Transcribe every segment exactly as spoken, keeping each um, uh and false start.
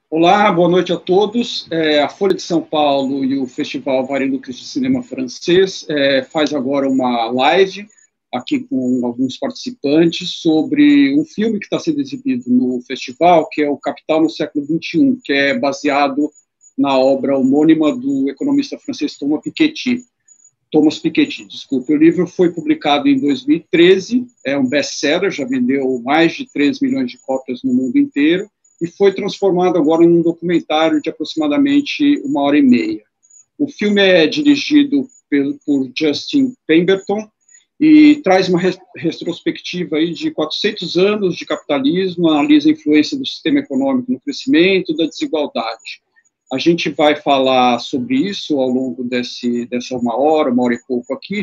Olá, boa noite a todos. É, a Folha de São Paulo e o Festival Varilux de Cinema Francês é, faz agora uma live aqui com alguns participantes sobre um filme que está sendo exibido no festival, que é o Capital no século vinte e um, que é baseado na obra homônima do economista francês Thomas Piketty. Thomas Piketty, desculpe. O livro foi publicado em dois mil e treze, é um best-seller, já vendeu mais de três milhões de cópias no mundo inteiro, e foi transformado agora num documentário de aproximadamente uma hora e meia. O filme é dirigido por Justin Pemberton e traz uma retrospectiva aí de quatrocentos anos de capitalismo, analisa a influência do sistema econômico no crescimento, da desigualdade. A gente vai falar sobre isso ao longo desse, dessa uma hora, uma hora e pouco aqui,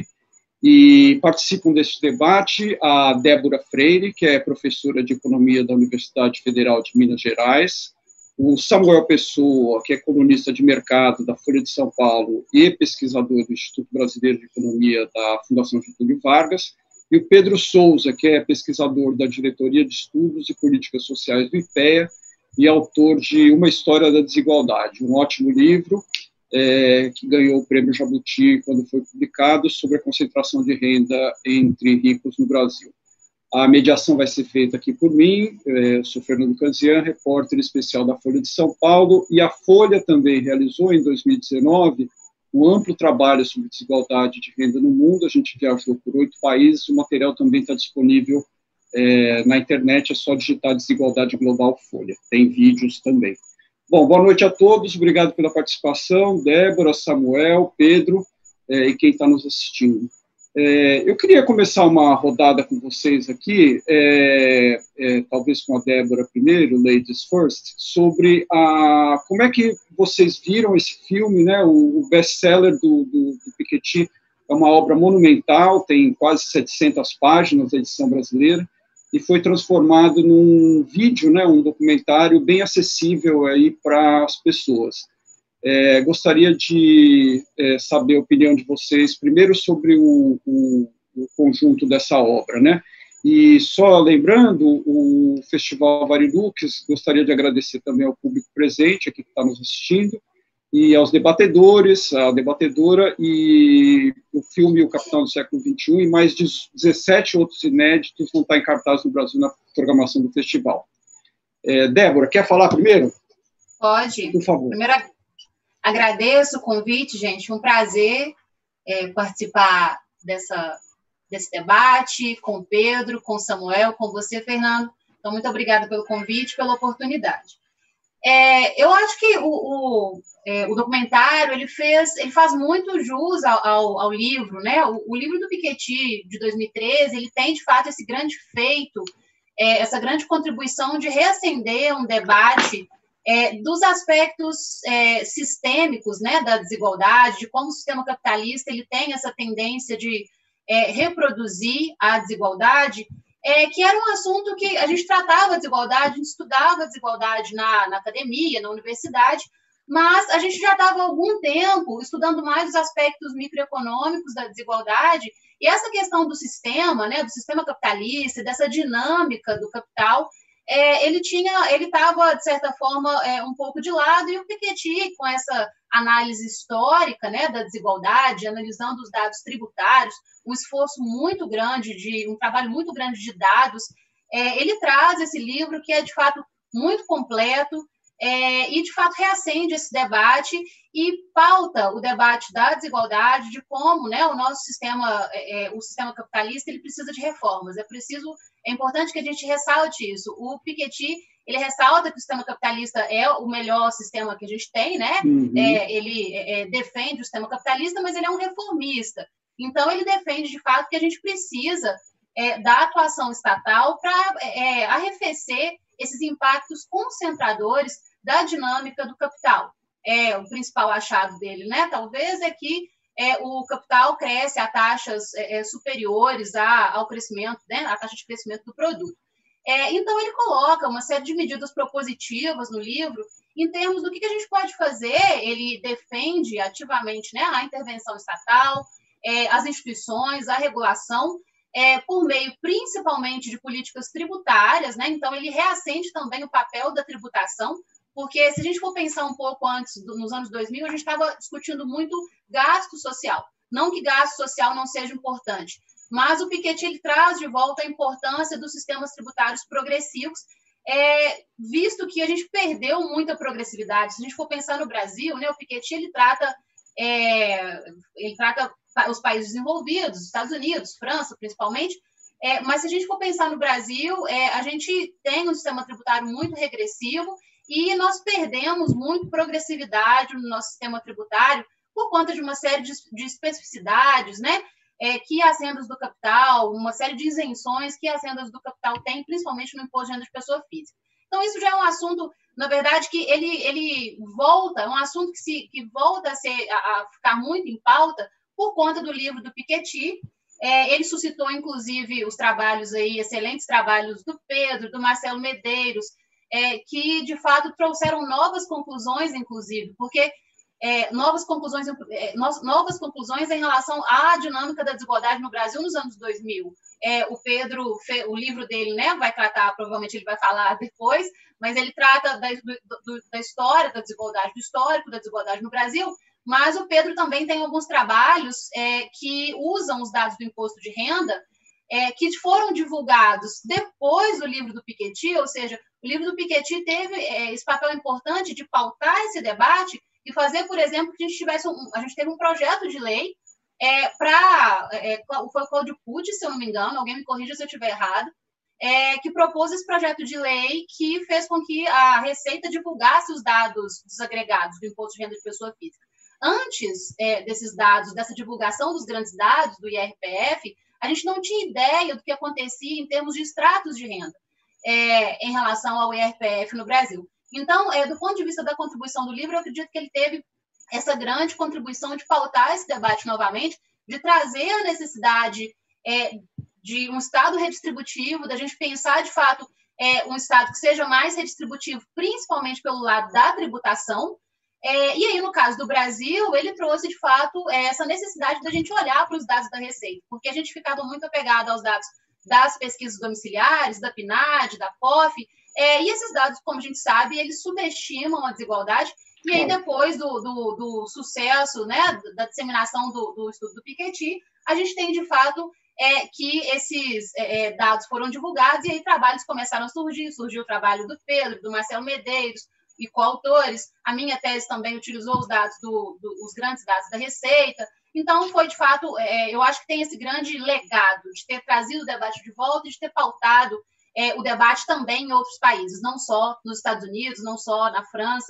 e participam desse debate a Débora Freire, que é professora de Economia da Universidade Federal de Minas Gerais, o Samuel Pessoa, que é colunista de mercado da Folha de São Paulo e pesquisador do Instituto Brasileiro de Economia da Fundação Getúlio Vargas, e o Pedro Souza, que é pesquisador da Diretoria de Estudos e Políticas Sociais do IPEA e autor de Uma História da Desigualdade, um ótimo livro, É, que ganhou o prêmio Jabuti quando foi publicado, sobre a concentração de renda entre ricos no Brasil. A mediação vai ser feita aqui por mim, é, sou Fernando Canzian, repórter especial da Folha de São Paulo, e a Folha também realizou, em dois mil e dezenove, um amplo trabalho sobre desigualdade de renda no mundo. A gente viajou por oito países, o material também está disponível é, na internet, é só digitar Desigualdade Global Folha, tem vídeos também. Bom, boa noite a todos, obrigado pela participação, Débora, Samuel, Pedro, é, e quem está nos assistindo. É, eu queria começar uma rodada com vocês aqui, é, é, talvez com a Débora primeiro, Ladies First, sobre a, como é que vocês viram esse filme, né, o, o best-seller do, do, do Piketty, é uma obra monumental, tem quase setecentas páginas, a edição brasileira, e foi transformado num vídeo, né, um documentário bem acessível aí para as pessoas. É, gostaria de é, saber a opinião de vocês, primeiro sobre o, o, o conjunto dessa obra, né? E só lembrando, o Festival Varilux, gostaria de agradecer também ao público presente, aqui que está nos assistindo, e aos debatedores, a debatedora, e o filme O Capital do século vinte e um, e mais de dezessete outros inéditos vão estar em cartaz no Brasil na programação do festival. É, Débora, quer falar primeiro? Pode. Por favor. Primeiro, agradeço o convite, gente, um prazer é, participar dessa, desse debate com o Pedro, com o Samuel, com você, Fernando. Então, muito obrigada pelo convite, pela oportunidade. É, eu acho que o, o, é, o documentário ele fez, ele faz muito jus ao, ao, ao livro, né? O, o livro do Piketty de dois mil e treze, ele tem de fato esse grande feito, é, essa grande contribuição de reacender um debate é, dos aspectos é, sistêmicos, né, da desigualdade, de como o sistema capitalista ele tem essa tendência de é, reproduzir a desigualdade. É, que era um assunto que a gente tratava a desigualdade, a gente estudava a desigualdade na, na academia, na universidade, mas a gente já estava há algum tempo estudando mais os aspectos microeconômicos da desigualdade, e essa questão do sistema, né, do sistema capitalista, dessa dinâmica do capital, é, ele tinha, ele estava, de certa forma, é, um pouco de lado, e o Piketty, com essa análise histórica, né, da desigualdade, analisando os dados tributários, um esforço muito grande, de um trabalho muito grande de dados, é, ele traz esse livro que é, de fato, muito completo, é, e, de fato, reacende esse debate e pauta o debate da desigualdade, de como, né, o nosso sistema, é, o sistema capitalista, ele precisa de reformas. É preciso, é importante que a gente ressalte isso. O Piketty, ele ressalta que o sistema capitalista é o melhor sistema que a gente tem, né? Uhum. É, ele é, defende o sistema capitalista, mas ele é um reformista. Então, ele defende, de fato, que a gente precisa é, da atuação estatal para é, arrefecer esses impactos concentradores da dinâmica do capital. É, o principal achado dele, né, talvez, é que é, o capital cresce a taxas é, superiores a, ao crescimento, né, à taxa de crescimento do produto. É, então, ele coloca uma série de medidas propositivas no livro em termos do que, que a gente pode fazer. Ele defende ativamente, né, a intervenção estatal, é, as instituições, a regulação, é, por meio principalmente de políticas tributárias, né? Então, ele reacende também o papel da tributação porque se a gente for pensar um pouco antes, nos anos dois mil, a gente estava discutindo muito gasto social. Não que gasto social não seja importante, mas o Piketty ele traz de volta a importância dos sistemas tributários progressivos, é, visto que a gente perdeu muita progressividade. Se a gente for pensar no Brasil, né, o Piketty ele trata, é, ele trata os países desenvolvidos, Estados Unidos, França, principalmente, é, mas se a gente for pensar no Brasil, é, a gente tem um sistema tributário muito regressivo e nós perdemos muito progressividade no nosso sistema tributário por conta de uma série de, de especificidades, né, é, que as rendas do capital, uma série de isenções que as rendas do capital têm, principalmente no imposto de renda de pessoa física. Então, isso já é um assunto, na verdade, que ele, ele volta, é um assunto que, se, que volta a, ser, a, a ficar muito em pauta por conta do livro do Piketty. É, ele suscitou, inclusive, os trabalhos aí, excelentes trabalhos do Pedro, do Marcelo Medeiros, é, que, de fato, trouxeram novas conclusões, inclusive, porque é, novas, conclusões, é, novas conclusões em relação à dinâmica da desigualdade no Brasil nos anos dois mil. É, o Pedro, o livro dele, né, vai tratar, provavelmente ele vai falar depois, mas ele trata da, do, da história da desigualdade, do histórico da desigualdade no Brasil, mas o Pedro também tem alguns trabalhos é, que usam os dados do imposto de renda, é, que foram divulgados depois do livro do Piketty, ou seja, o livro do Piketty teve é, esse papel importante de pautar esse debate e fazer, por exemplo, que a gente tivesse um, a gente teve um projeto de lei é, para, é, foi o Código Pucci, se eu não me engano, alguém me corrija se eu estiver errado, é, que propôs esse projeto de lei que fez com que a Receita divulgasse os dados desagregados do imposto de renda de pessoa física. Antes é, desses dados, dessa divulgação dos grandes dados do I R P F, a gente não tinha ideia do que acontecia em termos de extratos de renda é, em relação ao I R P F no Brasil. Então, é, do ponto de vista da contribuição do livro, eu acredito que ele teve essa grande contribuição de pautar esse debate novamente, de trazer a necessidade é, de um Estado redistributivo, da gente pensar, de fato, é, um Estado que seja mais redistributivo, principalmente pelo lado da tributação. É, e aí, no caso do Brasil, ele trouxe, de fato, essa necessidade da gente olhar para os dados da Receita, porque a gente ficava muito apegado aos dados das pesquisas domiciliares, da PNAD, da P O F, é, e esses dados, como a gente sabe, eles subestimam a desigualdade, e aí depois do, do, do sucesso, né, da disseminação do, do estudo do Piketty, a gente tem, de fato, é, que esses é, dados foram divulgados, e aí trabalhos começaram a surgir, surgiu o trabalho do Pedro, do Marcelo Medeiros, e coautores. A minha tese também utilizou os dados do, do, os grandes dados da Receita. Então, foi, de fato, é, eu acho que tem esse grande legado de ter trazido o debate de volta e de ter pautado é, o debate também em outros países, não só nos Estados Unidos, não só na França.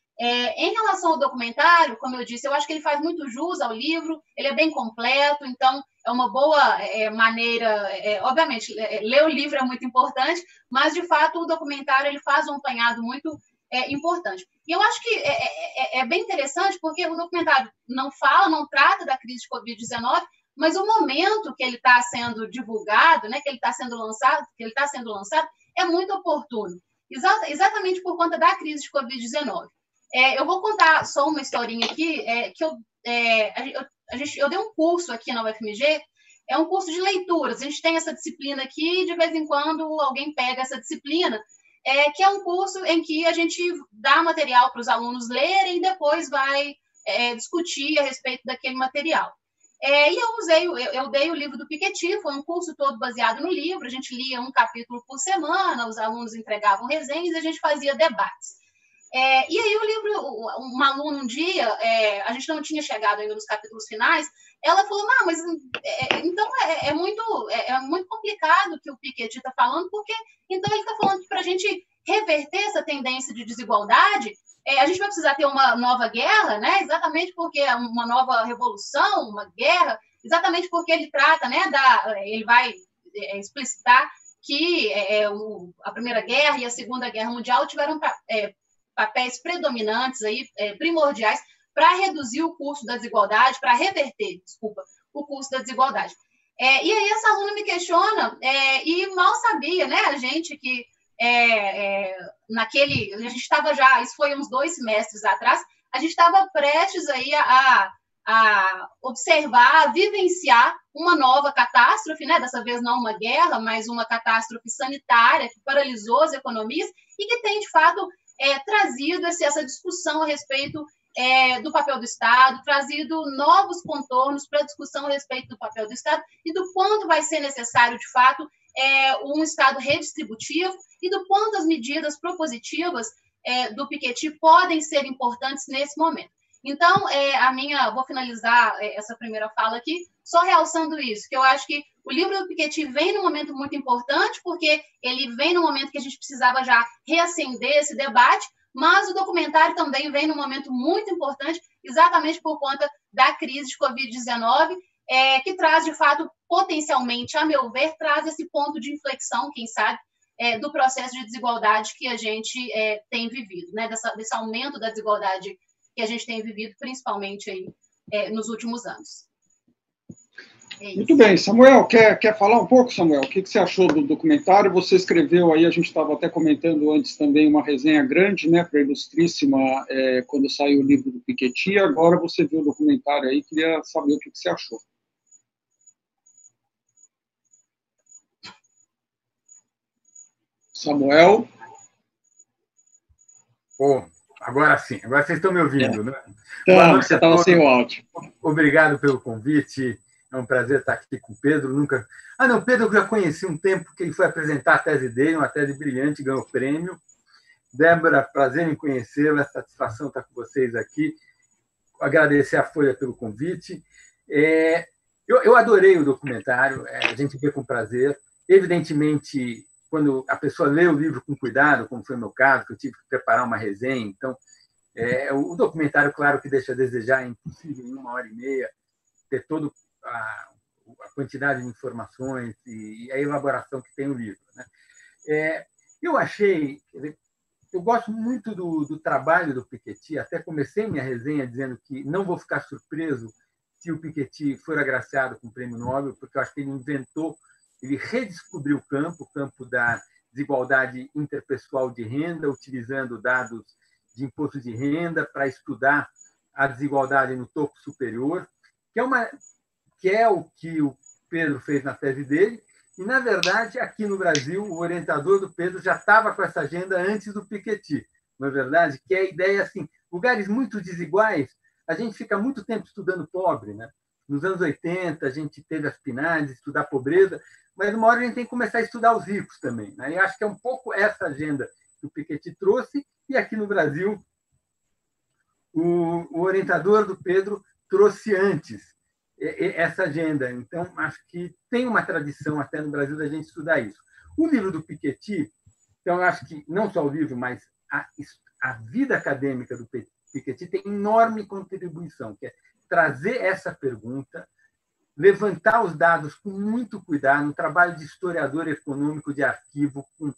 É, em relação ao documentário, como eu disse, eu acho que ele faz muito jus ao livro, ele é bem completo, então é uma boa é, maneira, é, obviamente, é, ler o livro é muito importante, mas, de fato, o documentário ele faz um apanhado muito É importante. E eu acho que é, é, é bem interessante porque o documentário não fala, não trata da crise de covid dezenove, mas o momento que ele está sendo divulgado, né, que ele está sendo lançado, que ele está sendo lançado, é muito oportuno. Exata, exatamente por conta da crise de covid dezenove. É, eu vou contar só uma historinha aqui, é, que eu, é, a, a gente, eu dei um curso aqui na U F M G, é um curso de leituras. A gente tem essa disciplina aqui e de vez em quando alguém pega essa disciplina, É, que é um curso em que a gente dá material para os alunos lerem e depois vai é, discutir a respeito daquele material. É, e eu usei, eu, eu dei o livro do Piketty, foi um curso todo baseado no livro, a gente lia um capítulo por semana, os alunos entregavam resenhas e a gente fazia debates. É, e aí o livro, uma aluna um dia, é, a gente não tinha chegado ainda nos capítulos finais, ela falou, não, mas é, então é, é, muito, é, é muito complicado o que o Piketty está falando, porque então ele está falando que para a gente reverter essa tendência de desigualdade, é, a gente vai precisar ter uma nova guerra, né? Exatamente porque é uma nova revolução, uma guerra, exatamente porque ele trata, né, da, ele vai é, explicitar que é, o, a Primeira Guerra e a Segunda Guerra Mundial tiveram é, papéis predominantes, aí, é, primordiais, para reduzir o custo da desigualdade, para reverter, desculpa, o custo da desigualdade. É, e aí essa aluna me questiona, é, e mal sabia, né, a gente que é, é, naquele, a gente estava já, isso foi uns dois semestres atrás, a gente estava prestes aí a, a observar, a vivenciar uma nova catástrofe, né, dessa vez não uma guerra, mas uma catástrofe sanitária que paralisou as economias e que tem, de fato, é, trazido esse, essa discussão a respeito é, do papel do Estado, trazido novos contornos para a discussão a respeito do papel do Estado e do quanto vai ser necessário, de fato, é, um Estado redistributivo e do quanto as medidas propositivas é, do Piketty podem ser importantes nesse momento. Então, é, a minha, vou finalizar essa primeira fala aqui, só realçando isso, que eu acho que o livro do Piketty vem num momento muito importante, porque ele vem num momento que a gente precisava já reacender esse debate, mas o documentário também vem num momento muito importante, exatamente por conta da crise de covid dezenove, é, que traz, de fato, potencialmente, a meu ver, traz esse ponto de inflexão, quem sabe, é, do processo de desigualdade que a gente é, tem vivido, né? Dessa, desse aumento da desigualdade que a gente tem vivido, principalmente aí, é, nos últimos anos. É Muito bem. Samuel, quer, quer falar um pouco, Samuel? O que, que você achou do documentário? Você escreveu aí, a gente estava até comentando antes também, uma resenha grande, né, para a Ilustríssima, é, quando saiu o livro do Piketty. Agora você viu o documentário aí, queria saber o que, que você achou. Samuel? Oh, agora sim, agora vocês estão me ouvindo, é. né? Então, você estava sem o áudio. Obrigado pelo convite. É um prazer estar aqui com o Pedro. Nunca... Ah, não, Pedro eu já conheci um tempo que ele foi apresentar a tese dele, uma tese brilhante, ganhou prêmio. Débora, prazer em conhecê-la, satisfação estar com vocês aqui. Agradecer a Folha pelo convite. É... Eu, eu adorei o documentário, é, a gente vê com prazer. Evidentemente, quando a pessoa lê o livro com cuidado, como foi o meu caso, que eu tive que preparar uma resenha, então, é, o documentário, claro, que deixa a desejar, é impossível em uma hora e meia ter toda a, a quantidade de informações e, e a elaboração que tem o livro, né? É, eu achei... Eu gosto muito do, do trabalho do Piketty, até comecei minha resenha dizendo que não vou ficar surpreso se o Piketty for agraciado com o Prêmio Nobel, porque eu acho que ele inventou, ele redescobriu o campo, o campo da desigualdade interpessoal de renda, utilizando dados de imposto de renda para estudar a desigualdade no topo superior, que é, uma, que é o que o Pedro fez na tese dele, e, na verdade, aqui no Brasil, o orientador do Pedro já estava com essa agenda antes do Piketty, não é verdade? Que é a ideia assim, lugares muito desiguais, a gente fica muito tempo estudando pobre, né? Nos anos oitenta, a gente teve as P N A Ds, estudar pobreza, mas uma hora a gente tem que começar a estudar os ricos também, né? E acho que é um pouco essa agenda que o Piketty trouxe, e aqui no Brasil, o, o orientador do Pedro trouxe antes essa agenda. Então, acho que tem uma tradição até no Brasil da gente estudar isso. O livro do Piketty, então, acho que não só o livro, mas a, a vida acadêmica do Piketty tem enorme contribuição, que é trazer essa pergunta, levantar os dados com muito cuidado, um trabalho de historiador econômico de arquivo, com,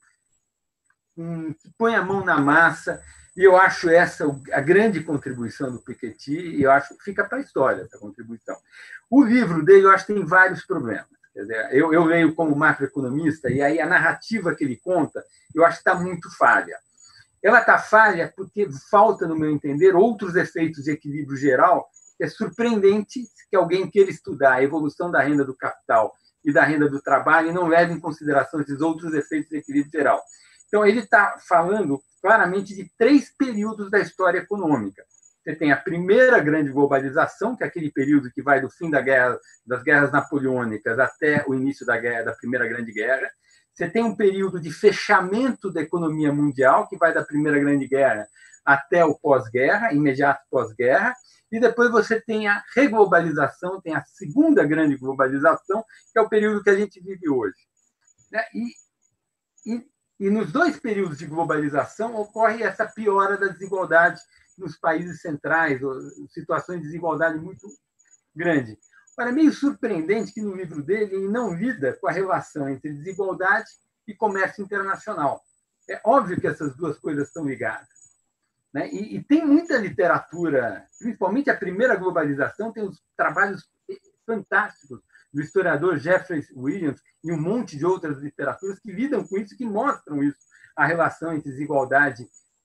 com, que põe a mão na massa, e eu acho essa a grande contribuição do Piketty, e eu acho que fica para a história essa contribuição. O livro dele, eu acho que tem vários problemas. Quer dizer, eu, eu leio como macroeconomista, e aí a narrativa que ele conta, eu acho que está muito falha. Ela está falha porque falta, no meu entender, outros efeitos de equilíbrio geral. É surpreendente que alguém queira estudar a evolução da renda do capital e da renda do trabalho e não leve em consideração esses outros efeitos de equilíbrio geral. Então, ele está falando claramente de três períodos da história econômica. Você tem a primeira grande globalização, que é aquele período que vai do fim da guerra, das guerras napoleônicas até o início da, guerra, da Primeira Grande Guerra. Você tem um período de fechamento da economia mundial, que vai da Primeira Grande Guerra até o pós-guerra, imediato pós-guerra. E depois você tem a reglobalização, tem a segunda grande globalização, que é o período que a gente vive hoje. E, e, e nos dois períodos de globalização ocorre essa piora da desigualdade nos países centrais, situações de desigualdade muito grande. Agora, é meio surpreendente que no livro dele ele não lida com a relação entre desigualdade e comércio internacional. É óbvio que essas duas coisas estão ligadas. Né? E, e tem muita literatura, principalmente a primeira globalização, tem uns trabalhos fantásticos do historiador Jeffrey Williams e um monte de outras literaturas que lidam com isso, que mostram isso, a relação entre desigualdade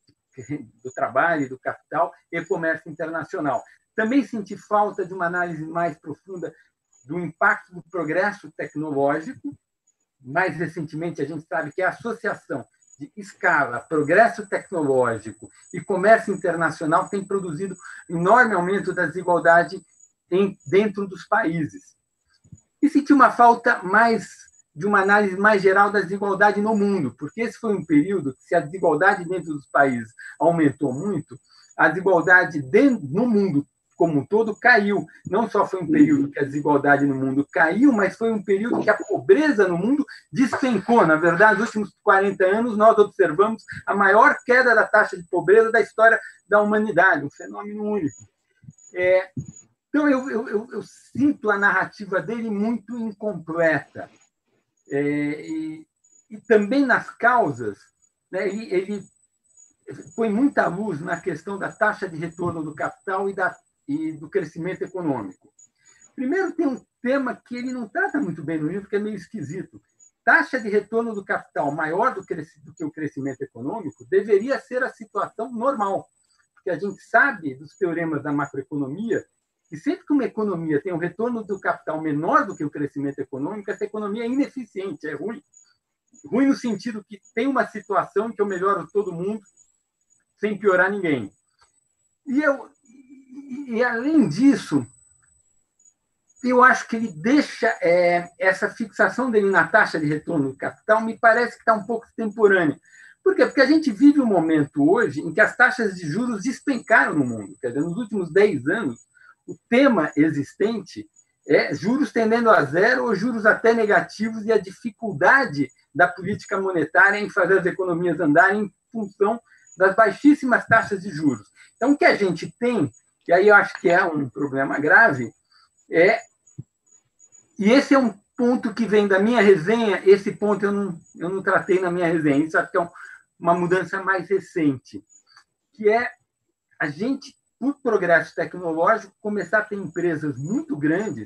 do trabalho, do capital e comércio internacional. Também senti falta de uma análise mais profunda do impacto do progresso tecnológico. Mais recentemente, a gente sabe que a associação de de escala, progresso tecnológico e comércio internacional têm produzido enorme aumento da desigualdade em, dentro dos países. E senti uma falta mais de uma análise mais geral da desigualdade no mundo, porque esse foi um período que, se a desigualdade dentro dos países aumentou muito, a desigualdade dentro, no mundo como um todo caiu. Não só foi um período que a desigualdade no mundo caiu, mas foi um período que a pobreza no mundo despencou. Na verdade, nos últimos quarenta anos, nós observamos a maior queda da taxa de pobreza da história da humanidade, um fenômeno único. É, então, eu, eu, eu, eu sinto a narrativa dele muito incompleta. É, e, e também nas causas, né, ele, ele põe muita luz na questão da taxa de retorno do capital e, da, e do crescimento econômico. Primeiro, tem um tema que ele não trata muito bem no livro, que é meio esquisito. Taxa de retorno do capital maior do que, do que o crescimento econômico deveria ser a situação normal, porque a gente sabe dos teoremas da macroeconomia que sempre que uma economia tem um retorno do capital menor do que o crescimento econômico, essa economia é ineficiente, é ruim. Ruim no sentido que tem uma situação que eu melhoro todo mundo sem piorar ninguém. E, eu, e além disso, eu acho que ele deixa é, essa fixação dele na taxa de retorno do capital, me parece que está um pouco extemporânea. Por quê? Porque a gente vive um momento hoje em que as taxas de juros despencaram no mundo. Quer dizer, nos últimos dez anos, o tema existente é juros tendendo a zero ou juros até negativos e a dificuldade da política monetária em fazer as economias andarem em função das baixíssimas taxas de juros. Então, o que a gente tem, e aí eu acho que é um problema grave, é... E esse é um ponto que vem da minha resenha, esse ponto eu não, eu não tratei na minha resenha, isso acho que é uma mudança mais recente, que é a gente, por progresso tecnológico, começar a ter empresas muito grandes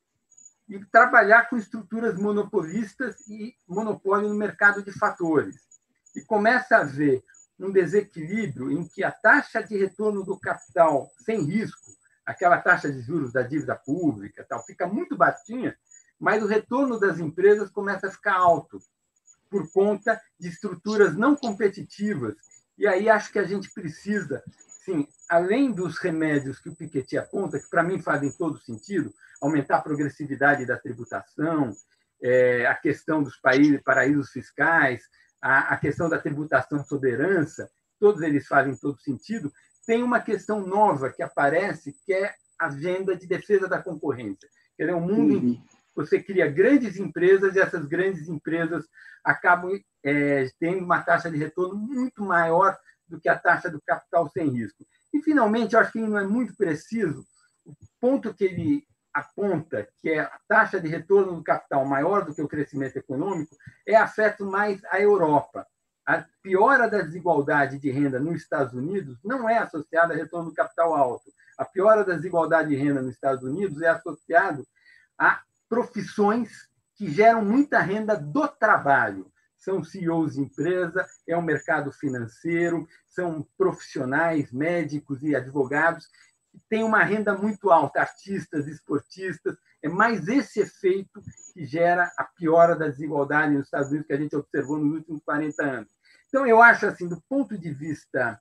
e trabalhar com estruturas monopolistas e monopólio no mercado de fatores. E começa a haver um desequilíbrio em que a taxa de retorno do capital sem risco, aquela taxa de juros da dívida pública, tal, fica muito baixinha, mas o retorno das empresas começa a ficar alto, por conta de estruturas não competitivas. E aí acho que a gente precisa, sim, além dos remédios que o Piketty aponta, que para mim fazem todo sentido, aumentar a progressividade da tributação, é, a questão dos países, paraísos fiscais, a, a questão da tributação soberança, todos eles fazem todo sentido. Tem uma questão nova que aparece, que é a agenda de defesa da concorrência. Quer dizer, um mundo uhum. em que você cria grandes empresas e essas grandes empresas acabam é, tendo uma taxa de retorno muito maior do que a taxa do capital sem risco. E, finalmente, eu acho que ele não é muito preciso, o ponto que ele aponta, que é a taxa de retorno do capital maior do que o crescimento econômico, é afeta mais a Europa. A piora da desigualdade de renda nos Estados Unidos não é associada a retorno do capital alto. A piora da desigualdade de renda nos Estados Unidos é associada a profissões que geram muita renda do trabalho. São C E Os de empresa, é o mercado financeiro, são profissionais, médicos e advogados que têm uma renda muito alta, artistas, esportistas. É mais esse efeito que gera a piora da desigualdade nos Estados Unidos que a gente observou nos últimos quarenta anos. Então, eu acho, assim, do ponto de vista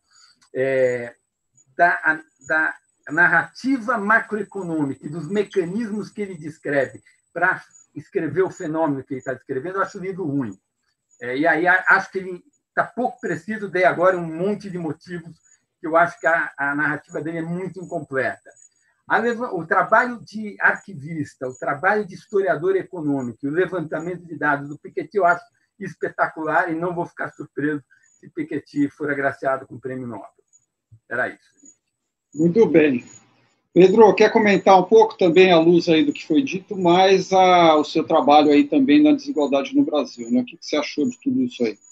é, da, da narrativa macroeconômica e dos mecanismos que ele descreve para escrever o fenômeno que ele está descrevendo, eu acho o livro ruim. É, e aí acho que ele está pouco preciso, dei agora um monte de motivos que eu acho que a, a narrativa dele é muito incompleta. A, o trabalho de arquivista, o trabalho de historiador econômico, o levantamento de dados do Piketty eu acho espetacular e não vou ficar surpreso se Piketty for agraciado com o prêmio Nobel. Era isso. Muito bem. Pedro, quer comentar um pouco também à luz aí do que foi dito, mas a, o seu trabalho aí também na desigualdade no Brasil, né? O que você achou de tudo isso aí?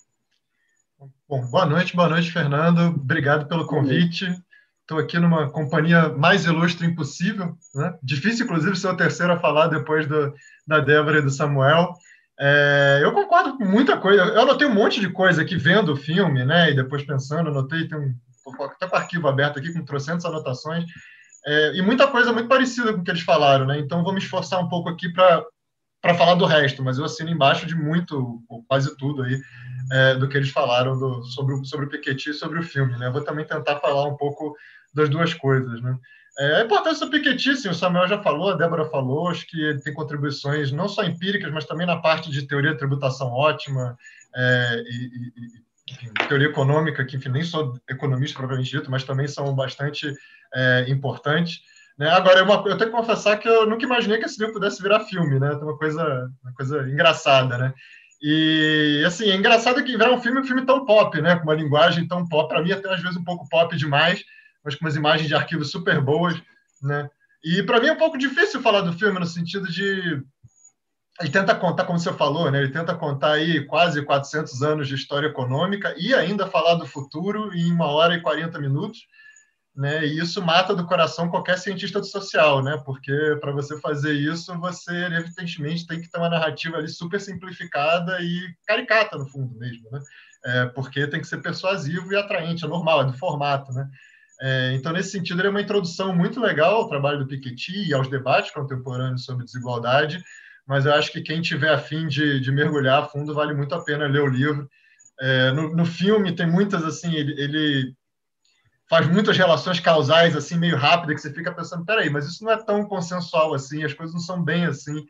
Bom, boa noite, boa noite, Fernando. Obrigado pelo convite. Estou aqui numa companhia mais ilustre impossível, né? Difícil, inclusive, ser o terceiro a falar depois do, da Débora e do Samuel. É, eu concordo com muita coisa. Eu anotei um monte de coisa aqui vendo o filme, né? E depois pensando, anotei, tem um, estou com o arquivo aberto aqui com trocentas anotações. É, e muita coisa muito parecida com o que eles falaram, né? Então, vou me esforçar um pouco aqui para para falar do resto, mas eu assino embaixo de muito, ou quase tudo aí, é, do que eles falaram do, sobre, o, sobre o Piketty e sobre o filme. Né? Eu vou também tentar falar um pouco das duas coisas. Né? É, a importância do Piketty, sim, o Samuel já falou, a Débora falou, acho que ele tem contribuições não só empíricas, mas também na parte de teoria de tributação ótima, é, e, e enfim, teoria econômica, que enfim, nem sou economista propriamente dito, mas também são bastante é, importantes. Né? Agora, uma, eu tenho que confessar que eu nunca imaginei que esse livro pudesse virar filme, né? Tem uma coisa, uma coisa engraçada, né? E, assim, é engraçado que virar um filme, um filme tão pop, né? Com uma linguagem tão pop, para mim até às vezes um pouco pop demais, mas com umas imagens de arquivo super boas, né? E para mim é um pouco difícil falar do filme no sentido de ele tenta contar, como você falou, né? Ele tenta contar aí quase quatrocentos anos de história econômica e ainda falar do futuro em uma hora e quarenta minutos. Né? E isso mata do coração qualquer cientista social, né? Porque para você fazer isso, você evidentemente tem que ter uma narrativa ali super simplificada e caricata no fundo mesmo, né? É, porque tem que ser persuasivo e atraente, é normal, é do formato, né? É, então, nesse sentido, ele é uma introdução muito legal ao trabalho do Piketty e aos debates contemporâneos sobre desigualdade, mas eu acho que quem tiver a fim de, de mergulhar a fundo vale muito a pena ler o livro. É, no, no filme tem muitas, assim, ele, ele faz muitas relações causais, assim, meio rápidas, que você fica pensando, peraí, mas isso não é tão consensual assim, as coisas não são bem assim.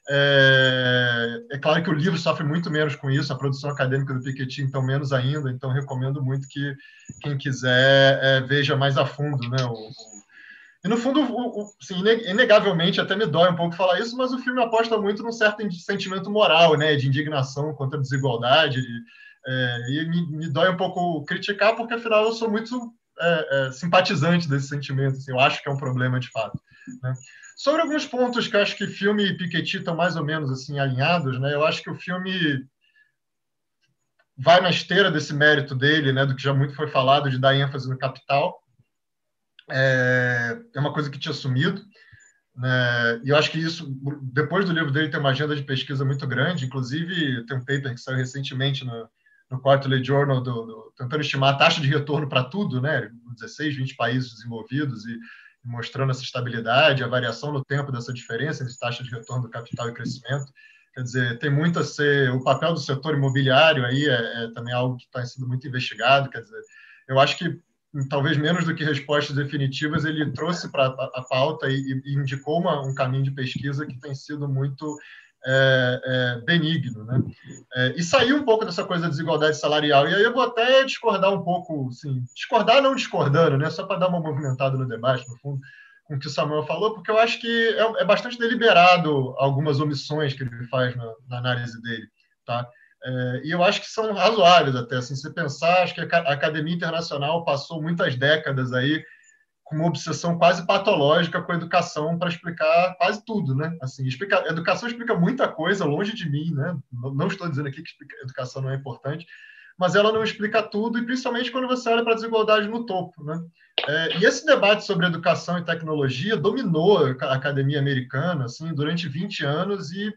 É, é claro que o livro sofre muito menos com isso, a produção acadêmica do Piketty, então, menos ainda, então recomendo muito que quem quiser é, veja mais a fundo, né, o, o... E, no fundo, o, o, assim, inegavelmente, até me dói um pouco falar isso, mas o filme aposta muito num certo sentimento moral, né, de indignação contra a desigualdade, de, é, e me, me dói um pouco criticar, porque, afinal, eu sou muito É, é, simpatizante desse sentimento, assim, eu acho que é um problema de fato. Né? Sobre alguns pontos que eu acho que filme e Piketty estão mais ou menos assim alinhados, né? Eu acho que o filme vai na esteira desse mérito dele, né? Do que já muito foi falado de dar ênfase no capital. É, é uma coisa que tinha sumido. Né? E eu acho que isso, depois do livro dele, tem uma agenda de pesquisa muito grande, inclusive tem um paper que saiu recentemente no no Quarterly Journal, do, do, tentando estimar a taxa de retorno para tudo, né? dezesseis, vinte países desenvolvidos, e, e mostrando essa estabilidade, a variação no tempo dessa diferença entre taxa de retorno do capital e crescimento. Quer dizer, tem muito a ser... O papel do setor imobiliário aí é, é também algo que está sendo muito investigado. Quer dizer, eu acho que, talvez menos do que respostas definitivas, ele trouxe para a, a pauta e, e indicou uma, um caminho de pesquisa que tem sido muito... É, é, benigno, né? É, e saiu um pouco dessa coisa da desigualdade salarial. E aí eu vou até discordar um pouco, assim, discordar não discordando, né? Só para dar uma movimentada no debate, no fundo, com o que o Samuel falou, porque eu acho que é, é bastante deliberado algumas omissões que ele faz na, na análise dele, tá? É, e eu acho que são razoáveis até, assim, se pensar, acho que a Academia Internacional passou muitas décadas aí com uma obsessão quase patológica com a educação para explicar quase tudo, né? Assim, explica, a educação explica muita coisa longe de mim, né? Não, não estou dizendo aqui que a educação não é importante, mas ela não explica tudo, e principalmente quando você olha para a desigualdade no topo, né? É, e esse debate sobre educação e tecnologia dominou a academia americana, assim, durante vinte anos, e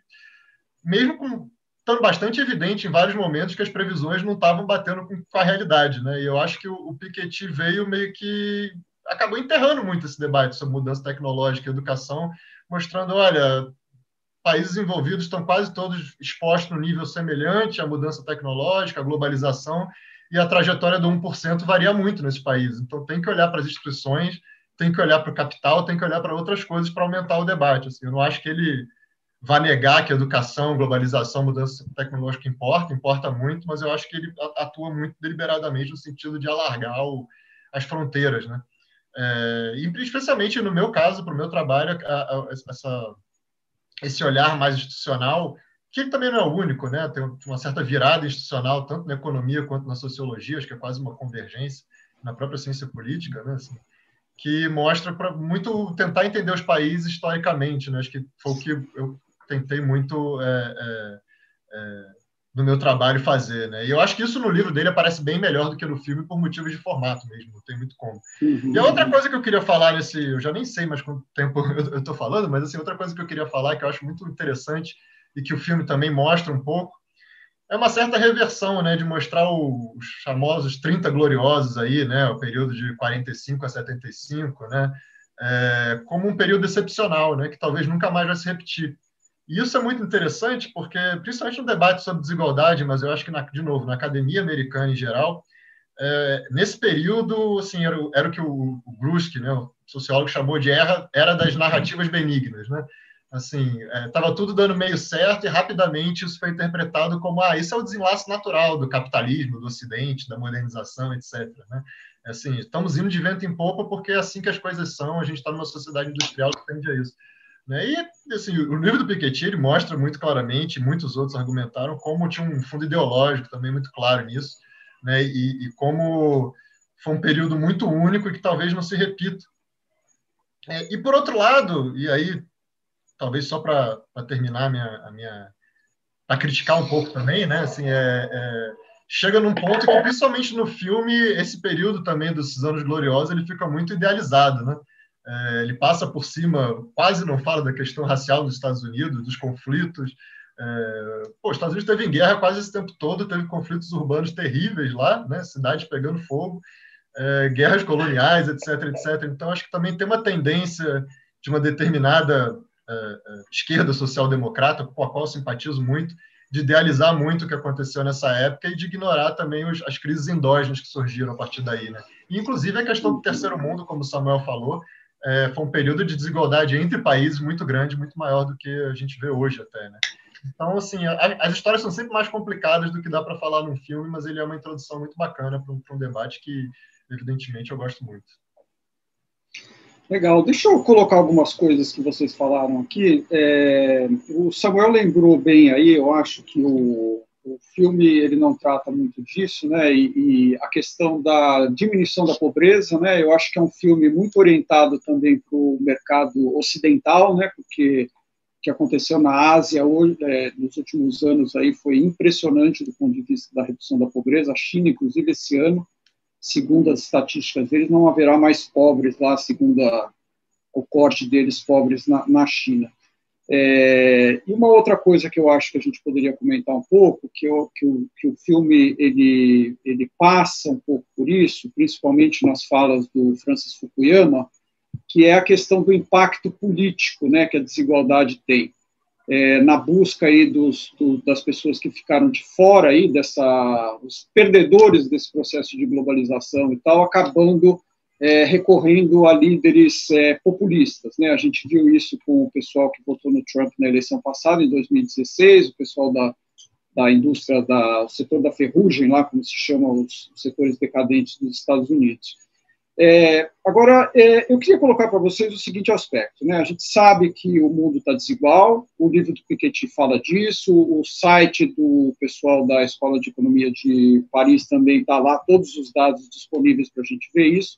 mesmo com estando bastante evidente em vários momentos que as previsões não estavam batendo com, com a realidade, né? E eu acho que o, o Piketty veio meio que acabou enterrando muito esse debate sobre mudança tecnológica e educação, mostrando, olha, países envolvidos estão quase todos expostos no nível semelhante à mudança tecnológica, à globalização, e a trajetória do um por cento varia muito nesse país. Então, tem que olhar para as instituições, tem que olhar para o capital, tem que olhar para outras coisas para aumentar o debate. Assim, eu não acho que ele vá negar que a educação, globalização, mudança tecnológica importa, importa muito, mas eu acho que ele atua muito deliberadamente no sentido de alargar o, as fronteiras, né? É, e especialmente no meu caso, para o meu trabalho, a, a, essa, esse olhar mais institucional, que ele também não é o único, né? Tem uma certa virada institucional, tanto na economia quanto na sociologia, acho que é quase uma convergência na própria ciência política, né? Assim, que mostra para muito tentar entender os países historicamente, né? Acho que foi o que eu tentei muito é, é, é, no meu trabalho fazer, né? E eu acho que isso no livro dele aparece bem melhor do que no filme por motivos de formato mesmo, não tem muito como. Uhum. E a outra coisa que eu queria falar nesse, eu já nem sei mais quanto tempo eu estou falando, mas assim, outra coisa que eu queria falar que eu acho muito interessante e que o filme também mostra um pouco é uma certa reversão, né, de mostrar os famosos trinta gloriosos aí, né, o período de quarenta e cinco a setenta e cinco, né, é, como um período excepcional, né, que talvez nunca mais vai se repetir. E isso é muito interessante, porque, principalmente no debate sobre desigualdade, mas eu acho que, na, de novo, na academia americana em geral, é, nesse período, assim, era, era o que o, o Gruski, né, o sociólogo, chamou de era, era das narrativas benignas, né? Assim, estava é, tudo dando meio certo e rapidamente isso foi interpretado como ah, isso é o desenlace natural do capitalismo, do Ocidente, da modernização, etcétera. Né? Assim, estamos indo de vento em popa porque é assim que as coisas são, a gente está numa sociedade industrial que tende a isso. Né? E assim, o livro do Piketty ele mostra muito claramente, muitos outros argumentaram, como tinha um fundo ideológico também muito claro nisso, né? e, e como foi um período muito único e que talvez não se repita. É, e, por outro lado, e aí talvez só para terminar a minha, a minha a criticar um pouco também, né? Assim, é, é, chega num ponto que, principalmente no filme, esse período também dos anos gloriosos ele fica muito idealizado, né? É, ele passa por cima, quase não fala da questão racial nos Estados Unidos, dos conflitos. É, pô, os Estados Unidos teve em guerra quase esse tempo todo, teve conflitos urbanos terríveis lá, né? Cidades pegando fogo, é, guerras coloniais, etc, etcétera. Então, acho que também tem uma tendência de uma determinada Uh, uh, esquerda social-democrata, com a qual eu simpatizo muito, de idealizar muito o que aconteceu nessa época e de ignorar também os, as crises endógenas que surgiram a partir daí. Né? E, inclusive, a questão do terceiro mundo, como o Samuel falou, é, foi um período de desigualdade entre países muito grande, muito maior do que a gente vê hoje até. Né? Então, assim, a, as histórias são sempre mais complicadas do que dá para falar num filme, mas ele é uma introdução muito bacana para um, para um debate que, evidentemente, eu gosto muito. Legal, deixa eu colocar algumas coisas que vocês falaram aqui. É, o Samuel lembrou bem aí, eu acho que o, o filme ele não trata muito disso, né? E, e a questão da diminuição da pobreza, né? Eu acho que é um filme muito orientado também para o mercado ocidental, né? Porque o que aconteceu na Ásia hoje, é, nos últimos anos aí foi impressionante do ponto de vista da redução da pobreza. A China, inclusive, esse ano, segundo as estatísticas deles, não haverá mais pobres lá, segundo a, o corte deles, pobres na, na China. É, e uma outra coisa que eu acho que a gente poderia comentar um pouco, que, eu, que, o, que o filme ele, ele passa um pouco por isso, principalmente nas falas do Francis Fukuyama, que é a questão do impacto político, né, que a desigualdade tem. É, na busca aí dos, do, das pessoas que ficaram de fora aí dessa, os perdedores desse processo de globalização e tal, acabando é, recorrendo a líderes é, populistas, né? A gente viu isso com o pessoal que votou no Trump na eleição passada, em dois mil e dezesseis, o pessoal da, da indústria, da, o setor da ferrugem, lá como se chama os, os setores decadentes dos Estados Unidos. É, agora, é, eu queria colocar para vocês o seguinte aspecto, né? A gente sabe que o mundo está desigual, o livro do Piketty fala disso, o site do pessoal da Escola de Economia de Paris também está lá, todos os dados disponíveis para a gente ver isso,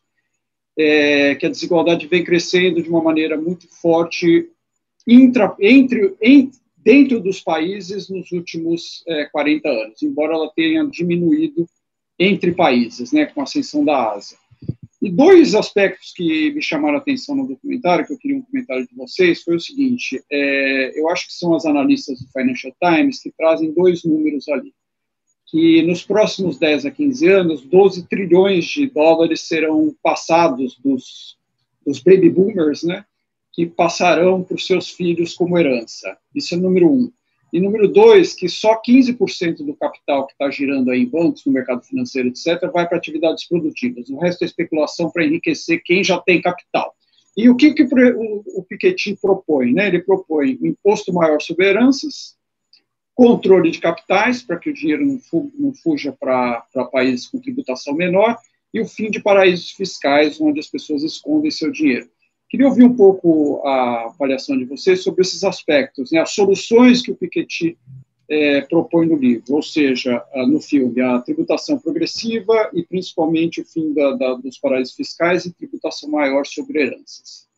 é, que a desigualdade vem crescendo de uma maneira muito forte intra, entre, em, dentro dos países nos últimos é, quarenta anos, embora ela tenha diminuído entre países, né, com a ascensão da Ásia. E dois aspectos que me chamaram a atenção no documentário, que eu queria um comentário de vocês, foi o seguinte, é, eu acho que são as analistas do Financial Times que trazem dois números ali, que nos próximos dez a quinze anos, doze trilhões de dólares serão passados dos, dos baby boomers, né, que passarão para os seus filhos como herança. Isso é número um. E número dois, que só quinze por cento do capital que está girando aí em bancos, no mercado financeiro, etcétera, vai para atividades produtivas. O resto é especulação para enriquecer quem já tem capital. E o que, que o, o Piketty propõe? Né? Ele propõe um imposto maior sobre heranças, controle de capitais, para que o dinheiro não, fu não fuja para países com tributação menor, e o fim de paraísos fiscais, onde as pessoas escondem seu dinheiro. Queria ouvir um pouco a avaliação de vocês sobre esses aspectos, né, as soluções que o Piketty é, propõe no livro, ou seja, no filme, a tributação progressiva e principalmente o fim da, da, dos paraísos fiscais e tributação maior sobre heranças.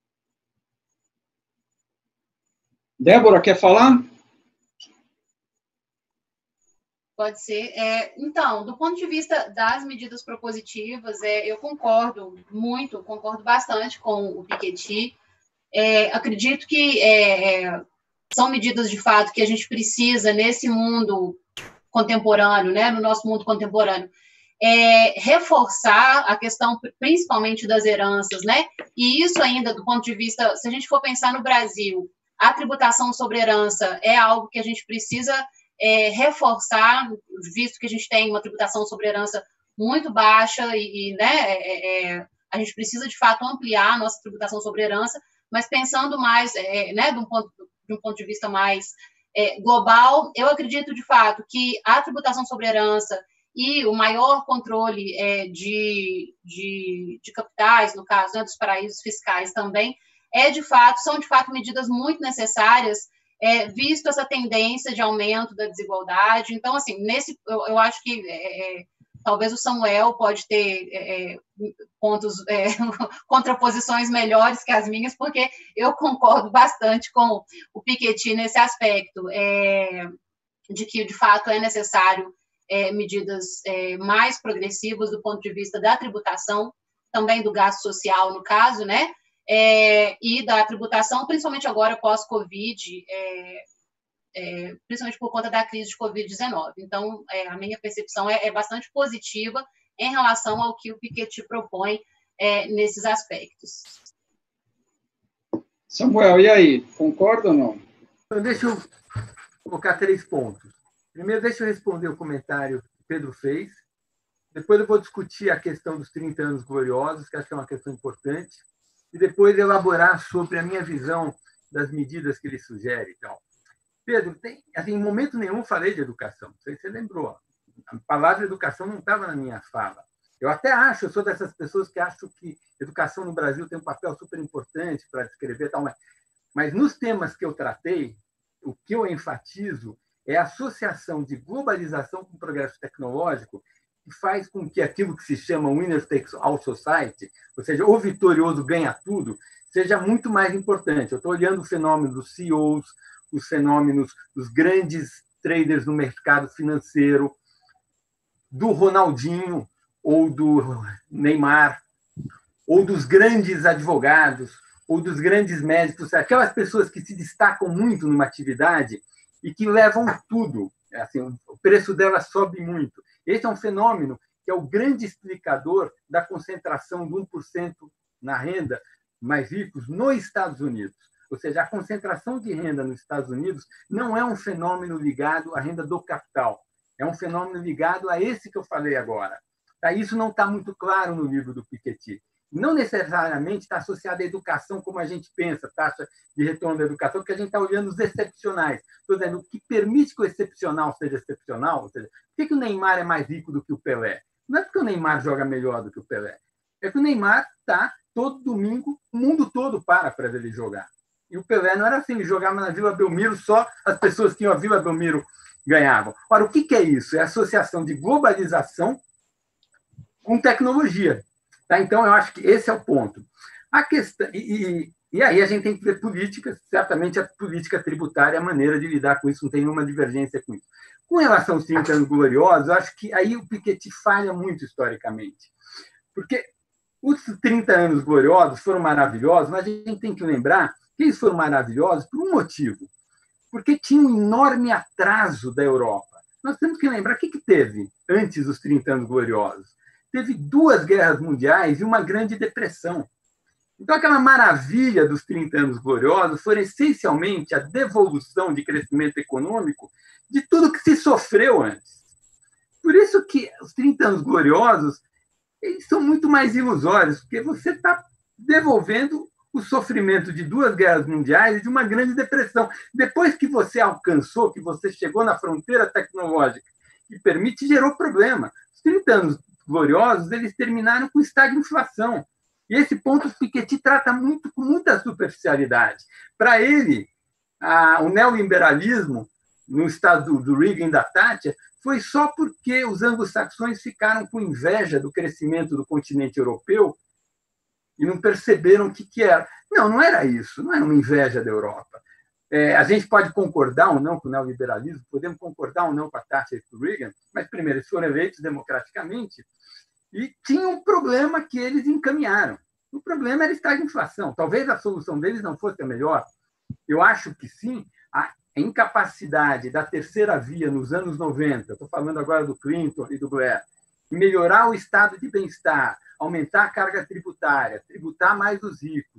Débora, quer falar? Pode ser. É, então, do ponto de vista das medidas propositivas, é, eu concordo muito, concordo bastante com o Piketty. É, acredito que é, são medidas, de fato, que a gente precisa nesse mundo contemporâneo, né, no nosso mundo contemporâneo, é, reforçar a questão, principalmente, das heranças, né? E isso ainda, do ponto de vista, se a gente for pensar no Brasil, a tributação sobre herança é algo que a gente precisa é, reforçar, visto que a gente tem uma tributação sobre herança muito baixa e, e né, é, é, a gente precisa, de fato, ampliar a nossa tributação sobre herança, mas pensando mais, é, né, de, um ponto, de um ponto de vista mais é, global, eu acredito, de fato, que a tributação sobre herança e o maior controle é, de, de, de capitais, no caso, né, dos paraísos fiscais também, é, de fato, são, de fato, medidas muito necessárias, é, visto essa tendência de aumento da desigualdade. Então, assim, nesse, eu, eu acho que é, talvez o Samuel pode ter é, pontos, é, contraposições melhores que as minhas, porque eu concordo bastante com o Piketty nesse aspecto, é, de que, de fato, é necessário é, medidas é, mais progressivas do ponto de vista da tributação, também do gasto social, no caso, né? É, e da tributação, principalmente agora pós-Covid, é, é, principalmente por conta da crise de covid dezenove. Então, é, a minha percepção é, é bastante positiva em relação ao que o Piketty propõe é, nesses aspectos. Samuel, e aí? Concorda ou não? Então, deixa eu colocar três pontos. Primeiro, deixa eu responder o comentário que o Pedro fez. Depois eu vou discutir a questão dos trinta anos gloriosos, que acho que é uma questão importante. E depois elaborar sobre a minha visão das medidas que ele sugere. Então, Pedro, tem, assim, em momento nenhum falei de educação. Não sei se você lembrou. A palavra educação não estava na minha fala. Eu até acho, eu sou dessas pessoas que acham que educação no Brasil tem um papel super importante para descrever tal, mas, mas nos temas que eu tratei, o que eu enfatizo é a associação de globalização com progresso tecnológico, que faz com que aquilo que se chama winner takes all society, ou seja, o vitorioso ganha tudo, seja muito mais importante. Eu estou olhando o fenômeno dos C E Os, os fenômenos dos grandes traders no mercado financeiro, do Ronaldinho ou do Neymar, ou dos grandes advogados, ou dos grandes médicos, aquelas pessoas que se destacam muito numa atividade e que levam tudo. Assim, o preço delas sobe muito. Esse é um fenômeno que é o grande explicador da concentração de um por cento na renda mais ricos nos Estados Unidos. Ou seja, a concentração de renda nos Estados Unidos não é um fenômeno ligado à renda do capital. É um fenômeno ligado a esse que eu falei agora. Isso não está muito claro no livro do Piketty. Não necessariamente está associado à educação como a gente pensa, taxa de retorno da educação, porque a gente está olhando os excepcionais. Estou dizendo, o que permite que o excepcional seja excepcional, ou seja, por que o Neymar é mais rico do que o Pelé? Não é porque o Neymar joga melhor do que o Pelé. É que o Neymar está, todo domingo, o mundo todo para para ver ele jogar. E o Pelé não era assim, ele jogava na Vila Belmiro, só as pessoas que iam à Vila Belmiro ganhavam. Ora, o que é isso? É a associação de globalização com tecnologia. Tá? Então, eu acho que esse é o ponto. A questão, e, e, e aí a gente tem que ver políticas, certamente a política tributária é a maneira de lidar com isso, não tem nenhuma divergência com isso. Com relação aos trinta anos gloriosos, eu acho que aí o Piketty falha muito historicamente. Porque os trinta anos gloriosos foram maravilhosos, mas a gente tem que lembrar que eles foram maravilhosos por um motivo. Porque tinha um enorme atraso da Europa. Nós temos que lembrar o que, que teve antes dos trinta anos gloriosos. Teve duas guerras mundiais e uma grande depressão. Então, aquela maravilha dos trinta anos gloriosos foi essencialmente a devolução de crescimento econômico de tudo que se sofreu antes. Por isso que os trinta anos gloriosos eles são muito mais ilusórios, porque você está devolvendo o sofrimento de duas guerras mundiais e de uma grande depressão. Depois que você alcançou, que você chegou na fronteira tecnológica que permite, gerou problema. Os trinta anos gloriosos, eles terminaram com estagflação. E esse ponto o Piketty trata muito com muita superficialidade. Para ele, a, o neoliberalismo, no estado do Reagan e da Thatcher, foi só porque os anglo-saxões ficaram com inveja do crescimento do continente europeu e não perceberam o que, que era. Não, não era isso, não era uma inveja da Europa. É, a gente pode concordar ou não com o neoliberalismo, podemos concordar ou não com a Thatcher e com o Reagan, mas, primeiro, eles foram eleitos democraticamente e tinham um problema que eles encaminharam. O problema era a inflação. Talvez a solução deles não fosse a melhor. Eu acho que sim, a incapacidade da terceira via nos anos noventa, estou falando agora do Clinton e do Blair, melhorar o estado de bem-estar, aumentar a carga tributária, tributar mais os ricos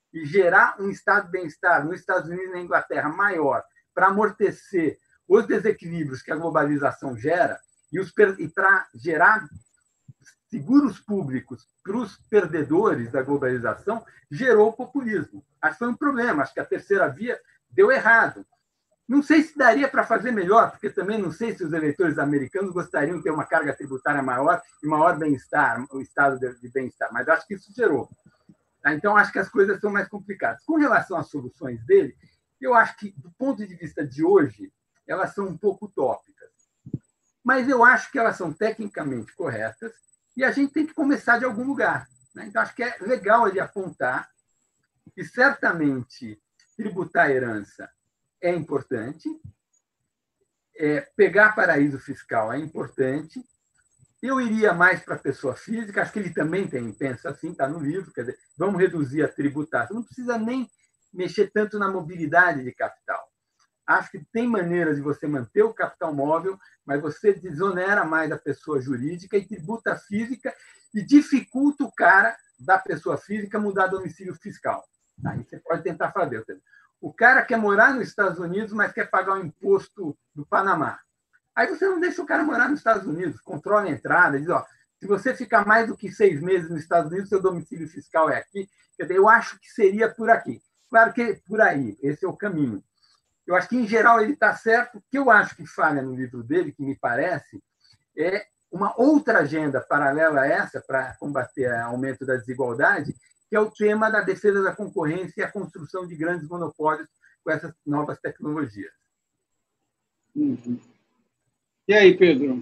e gerar um estado de bem-estar nos Estados Unidos e na Inglaterra maior para amortecer os desequilíbrios que a globalização gera e, os, e para gerar seguros públicos para os perdedores da globalização, gerou o populismo. Acho que foi um problema, acho que a terceira via deu errado. Não sei se daria para fazer melhor, porque também não sei se os eleitores americanos gostariam de ter uma carga tributária maior e maior bem-estar, o estado de bem-estar, mas acho que isso gerou. Então, acho que as coisas são mais complicadas. Com relação às soluções dele, eu acho que, do ponto de vista de hoje, elas são um pouco utópicas. Mas eu acho que elas são tecnicamente corretas e a gente tem que começar de algum lugar. Então, acho que é legal ele apontar que, certamente, tributar a herança é importante, é, pegar paraíso fiscal é importante. Eu iria mais para a pessoa física, acho que ele também tem, pensa assim, está no livro, quer dizer, vamos reduzir a tributação, não precisa nem mexer tanto na mobilidade de capital. Acho que tem maneiras de você manter o capital móvel, mas você desonera mais a pessoa jurídica e tributa a física e dificulta o cara da pessoa física mudar domicílio fiscal. Aí você pode tentar fazer. O cara quer morar nos Estados Unidos, mas quer pagar o imposto do Panamá. Aí você não deixa o cara morar nos Estados Unidos, controla a entrada, diz, ó, se você ficar mais do que seis meses nos Estados Unidos, seu domicílio fiscal é aqui. Quer dizer, eu acho que seria por aqui. Claro que é por aí, esse é o caminho. Eu acho que, em geral, ele está certo. O que eu acho que falha no livro dele, que me parece, é uma outra agenda paralela a essa, para combater o aumento da desigualdade, que é o tema da defesa da concorrência e a construção de grandes monopólios com essas novas tecnologias. Uhum. E aí, Pedro?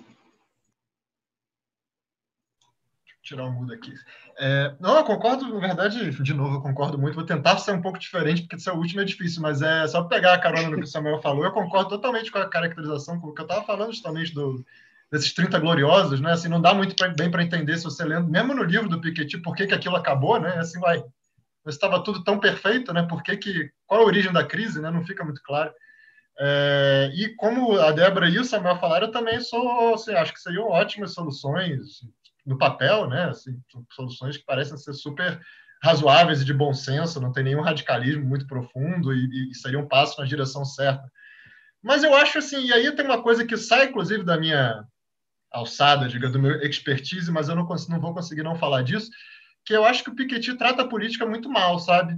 Tirar o mudo aqui. É, não, eu concordo, na verdade, de novo, eu concordo muito. Vou tentar ser um pouco diferente, porque esse é o último é difícil, mas é só pegar a carona no que o Samuel falou. Eu concordo totalmente com a caracterização, com o que eu estava falando justamente do, desses trinta gloriosos, né? Assim, não dá muito pra, bem para entender se você lendo, mesmo no livro do Piketty, por que, que aquilo acabou, né? Assim, vai. Estava tudo tão perfeito, né? Por que que, qual a origem da crise, né? Não fica muito claro. É, e como a Débora e o Samuel falaram, eu também sou, assim, acho que seriam ótimas soluções no papel, né? Assim, soluções que parecem ser super razoáveis e de bom senso, não tem nenhum radicalismo muito profundo e, e seria um passo na direção certa. Mas eu acho assim, e aí tem uma coisa que sai, inclusive, da minha alçada, diga, do meu expertise, mas eu não, consigo, não vou conseguir não falar disso, que eu acho que o Piketty trata a política muito mal, sabe?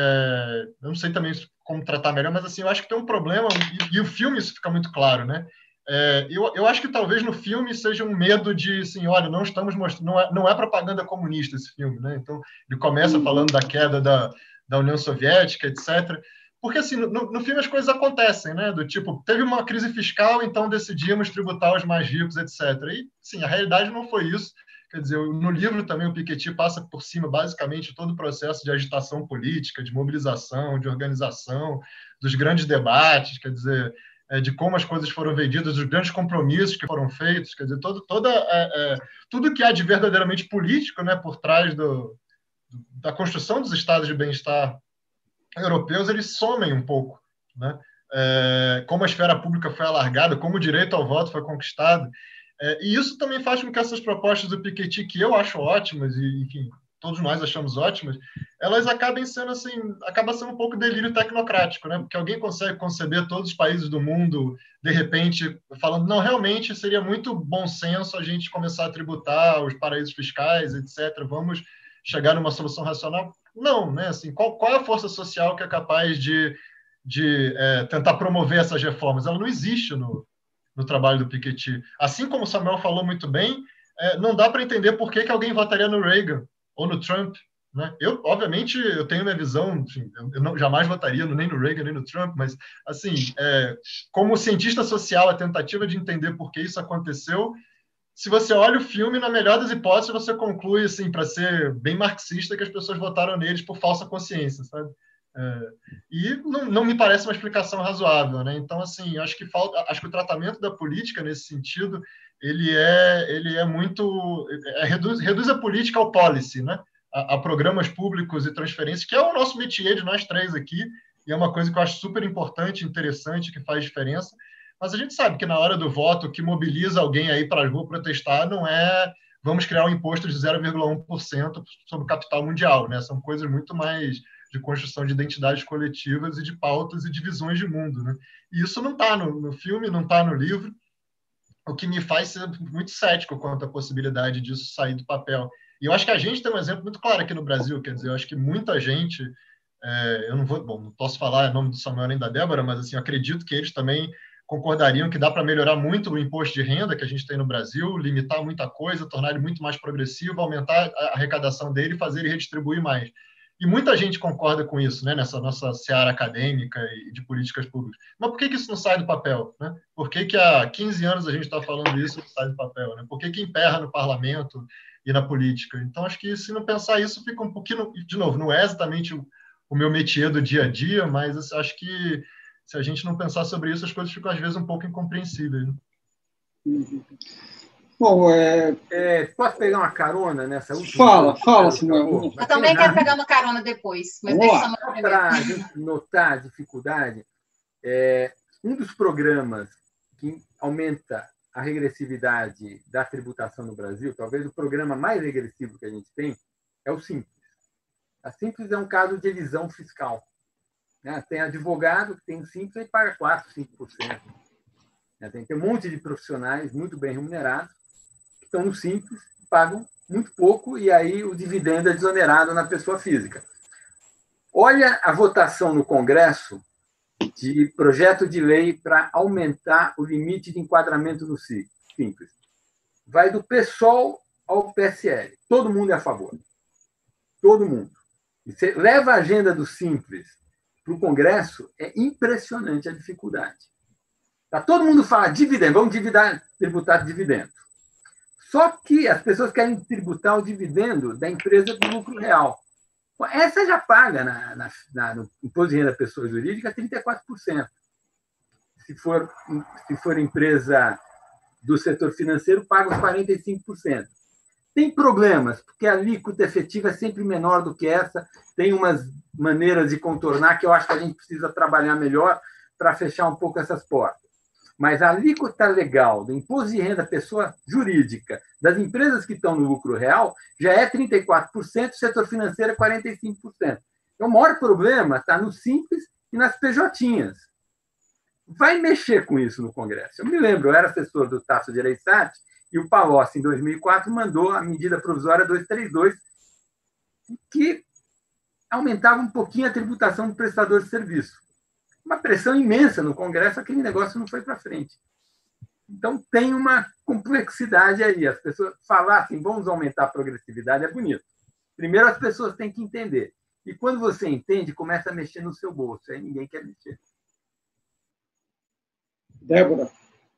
É, eu não sei também como tratar melhor, mas assim, eu acho que tem um problema, e, e o filme isso fica muito claro, né? É, eu, eu acho que talvez no filme seja um medo de, assim, olha, não estamos mostrando, não é, não é propaganda comunista esse filme, né? Então, ele começa falando da queda da, da União Soviética, etcétera. Porque, assim, no, no filme as coisas acontecem, né? Do tipo, teve uma crise fiscal, então decidimos tributar os mais ricos, etcétera. E, sim, a realidade não foi isso. Quer dizer, no livro também o Piketty passa por cima, basicamente, todo o processo de agitação política, de mobilização, de organização, dos grandes debates, quer dizer, de como as coisas foram vendidas, dos grandes compromissos que foram feitos, quer dizer, todo, toda, é, é, tudo que há de verdadeiramente político, né, por trás do, da construção dos estados de bem-estar europeus, eles somem um pouco, né? É, como a esfera pública foi alargada, como o direito ao voto foi conquistado. É, e isso também faz com que essas propostas do Piketty, que eu acho ótimas, e enfim, todos nós achamos ótimas, elas acabem sendo assim, acaba sendo um pouco delírio tecnocrático, né? Porque alguém consegue conceber todos os países do mundo, de repente, falando, não, realmente seria muito bom senso a gente começar a tributar os paraísos fiscais, etcétera. Vamos chegar numa solução racional? Não, né? Assim, qual, qual é a força social que é capaz de, de é, tentar promover essas reformas? Ela não existe no, no trabalho do Piketty. Assim como o Samuel falou muito bem, é, não dá para entender por que, que alguém votaria no Reagan ou no Trump, né? Eu, obviamente, eu tenho minha visão, enfim, eu não, jamais votaria nem no Reagan nem no Trump, mas, assim, é, como cientista social, a tentativa de entender por que isso aconteceu, se você olha o filme, na melhor das hipóteses, você conclui, assim, para ser bem marxista, que as pessoas votaram neles por falsa consciência, sabe? É, e não, não me parece uma explicação razoável, né? Então, assim, acho que falta, acho que o tratamento da política nesse sentido, ele é, ele é muito, é, reduz, reduz a política ao policy, né? A, a programas públicos e transferências, que é o nosso métier de nós três aqui, e é uma coisa que eu acho super importante, interessante, que faz diferença. Mas a gente sabe que na hora do voto, o que mobiliza alguém aí para a rua protestar não é vamos criar um imposto de zero vírgula um por cento sobre o capital mundial, né? São coisas muito mais de construção de identidades coletivas e de pautas e de visões de mundo, né? E isso não está no, no filme, não está no livro, o que me faz ser muito cético quanto à possibilidade disso sair do papel. E eu acho que a gente tem um exemplo muito claro aqui no Brasil, quer dizer, eu acho que muita gente, é, eu não vou, bom, não posso falar em nome do Samuel nem da Débora, mas assim, eu acredito que eles também concordariam que dá para melhorar muito o imposto de renda que a gente tem no Brasil, limitar muita coisa, tornar ele muito mais progressivo, aumentar a arrecadação dele e fazer ele redistribuir mais. E muita gente concorda com isso, né, nessa nossa seara acadêmica e de políticas públicas. Mas por que, que isso não sai do papel? Né? Por que, que há quinze anos a gente está falando isso e não sai do papel? Né? Por que, que emperra no parlamento e na política? Então, acho que se não pensar isso, fica um pouquinho... De novo, não é exatamente o, o meu métier do dia a dia, mas acho que se a gente não pensar sobre isso, as coisas ficam, às vezes, um pouco incompreensíveis. Né? Uhum. Bom, é... É, posso pegar uma carona nessa última? Fala, fala, Samuel. Eu também quero pegar uma carona depois, mas deixa eu Só para a gente notar a dificuldade, é, um dos programas que aumenta a regressividade da tributação no Brasil, talvez o programa mais regressivo que a gente tem, é o Simples. A Simples é um caso de elisão fiscal. Né? Tem advogado que tem o Simples e paga quatro, cinco por cento. Né? Tem, tem um monte de profissionais muito bem remunerados que estão no Simples, pagam muito pouco, e aí o dividendo é desonerado na pessoa física. Olha a votação no Congresso de projeto de lei para aumentar o limite de enquadramento no Simples. Vai do PSOL ao P S L. Todo mundo é a favor. Todo mundo. E você leva a agenda do Simples para o Congresso, é impressionante a dificuldade. Tá, todo mundo fala dividendo, vamos dividar, tributar dividendo. Só que as pessoas querem tributar o dividendo da empresa do lucro real. Essa já paga na, na, na, no imposto de renda da pessoa jurídica trinta e quatro por cento. Se for, se for empresa do setor financeiro, paga os quarenta e cinco por cento. Tem problemas, porque a alíquota efetiva é sempre menor do que essa. Tem umas maneiras de contornar que eu acho que a gente precisa trabalhar melhor para fechar um pouco essas portas. Mas a alíquota legal do imposto de renda pessoa jurídica das empresas que estão no lucro real já é trinta e quatro por cento, o setor financeiro é quarenta e cinco por cento. Então, o maior problema está no Simples e nas P J. Vai mexer com isso no Congresso. Eu me lembro, eu era assessor do Tasso Gereissati e o Palocci, em dois mil e quatro, mandou a medida provisória duzentos e trinta e dois, que aumentava um pouquinho a tributação do prestador de serviço. Uma pressão imensa no Congresso, aquele negócio não foi para frente. Então, tem uma complexidade aí. As pessoas falar assim, vamos aumentar a progressividade, é bonito. Primeiro, as pessoas têm que entender. E quando você entende, começa a mexer no seu bolso. Aí ninguém quer mexer. Débora.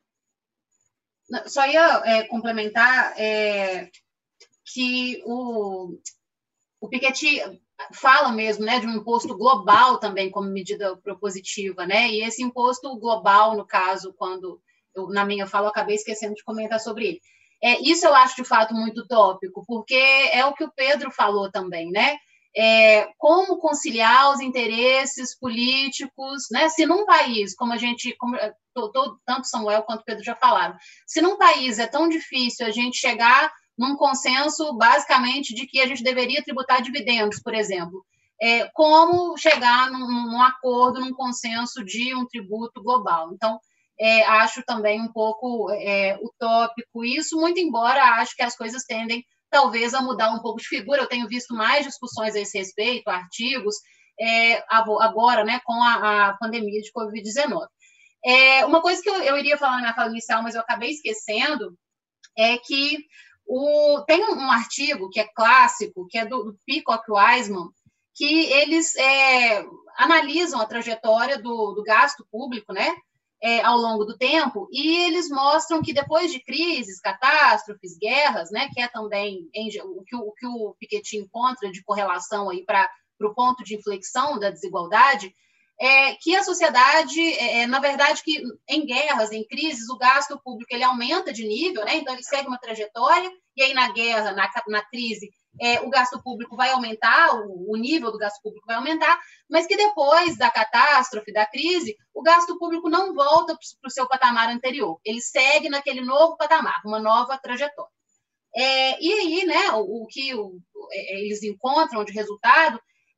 Só ia é, complementar é, que o, o Piketty fala mesmo, né, de um imposto global também como medida propositiva, né? E esse imposto global, no caso, quando eu, na minha fala, eu acabei esquecendo de comentar sobre ele. É, isso eu acho, de fato, muito utópico, porque é o que o Pedro falou também, né? É, como conciliar os interesses políticos, né? Se num país, como a gente, como, todo, tanto Samuel quanto Pedro já falaram, se num país é tão difícil a gente chegar num consenso, basicamente, de que a gente deveria tributar dividendos, por exemplo, é, como chegar num, num acordo, num consenso de um tributo global. Então, é, acho também um pouco é, utópico isso, muito embora acho que as coisas tendem, talvez, a mudar um pouco de figura. Eu tenho visto mais discussões a esse respeito, artigos, é, agora, né, com a, a pandemia de covid dezenove. É, uma coisa que eu, eu iria falar na minha fala inicial, mas eu acabei esquecendo, é que o, tem um, um artigo que é clássico, que é do, do Peacock Wiseman, que eles é, analisam a trajetória do, do gasto público, né, é, ao longo do tempo, e eles mostram que depois de crises, catástrofes, guerras, né, que é também em, o, que o, o que o Piketty encontra de correlação aí para o ponto de inflexão da desigualdade, é que a sociedade, é, na verdade, que em guerras, em crises, o gasto público ele aumenta de nível, né? Então ele segue uma trajetória, e aí na guerra, na, na crise, é, o gasto público vai aumentar, o, o nível do gasto público vai aumentar, mas que depois da catástrofe, da crise, o gasto público não volta para o seu patamar anterior, ele segue naquele novo patamar, uma nova trajetória. É, e aí, né, o, o que o, eles encontram de resultado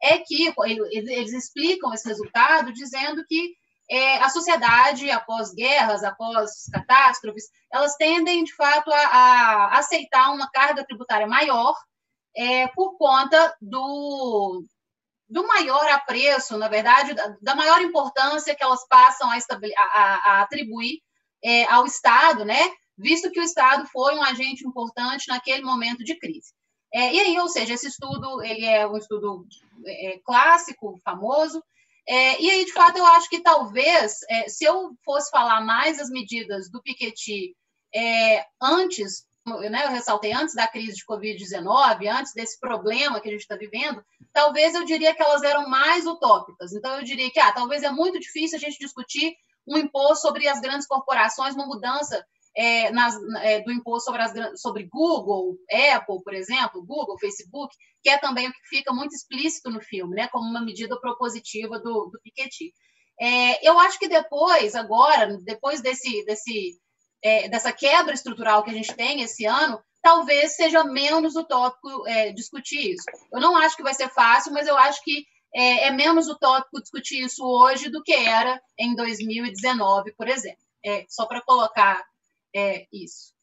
é que eles explicam esse resultado dizendo que é, a sociedade, após guerras, após catástrofes, elas tendem, de fato, a, a aceitar uma carga tributária maior é, por conta do, do maior apreço, na verdade, da, da maior importância que elas passam a, a, a atribuir é, ao Estado, né? Visto que o Estado foi um agente importante naquele momento de crise. É, e aí, ou seja, esse estudo ele é um estudo é, clássico, famoso, é, e aí, de fato, eu acho que talvez, é, se eu fosse falar mais das medidas do Piketty é, antes, né, eu ressaltei, antes da crise de covid dezenove, antes desse problema que a gente está vivendo, talvez eu diria que elas eram mais utópicas. Então, eu diria que ah, talvez é muito difícil a gente discutir um imposto sobre as grandes corporações, uma mudança É, nas, é, do imposto sobre, as, sobre Google, Apple, por exemplo, Google, Facebook, que é também o que fica muito explícito no filme, né, como uma medida propositiva do, do Piketty. É, eu acho que depois, agora, depois desse, desse, é, dessa quebra estrutural que a gente tem esse ano, talvez seja menos utópico é, discutir isso. Eu não acho que vai ser fácil, mas eu acho que é, é menos utópico discutir isso hoje do que era em dois mil e dezenove, por exemplo. É, só para colocar É isso.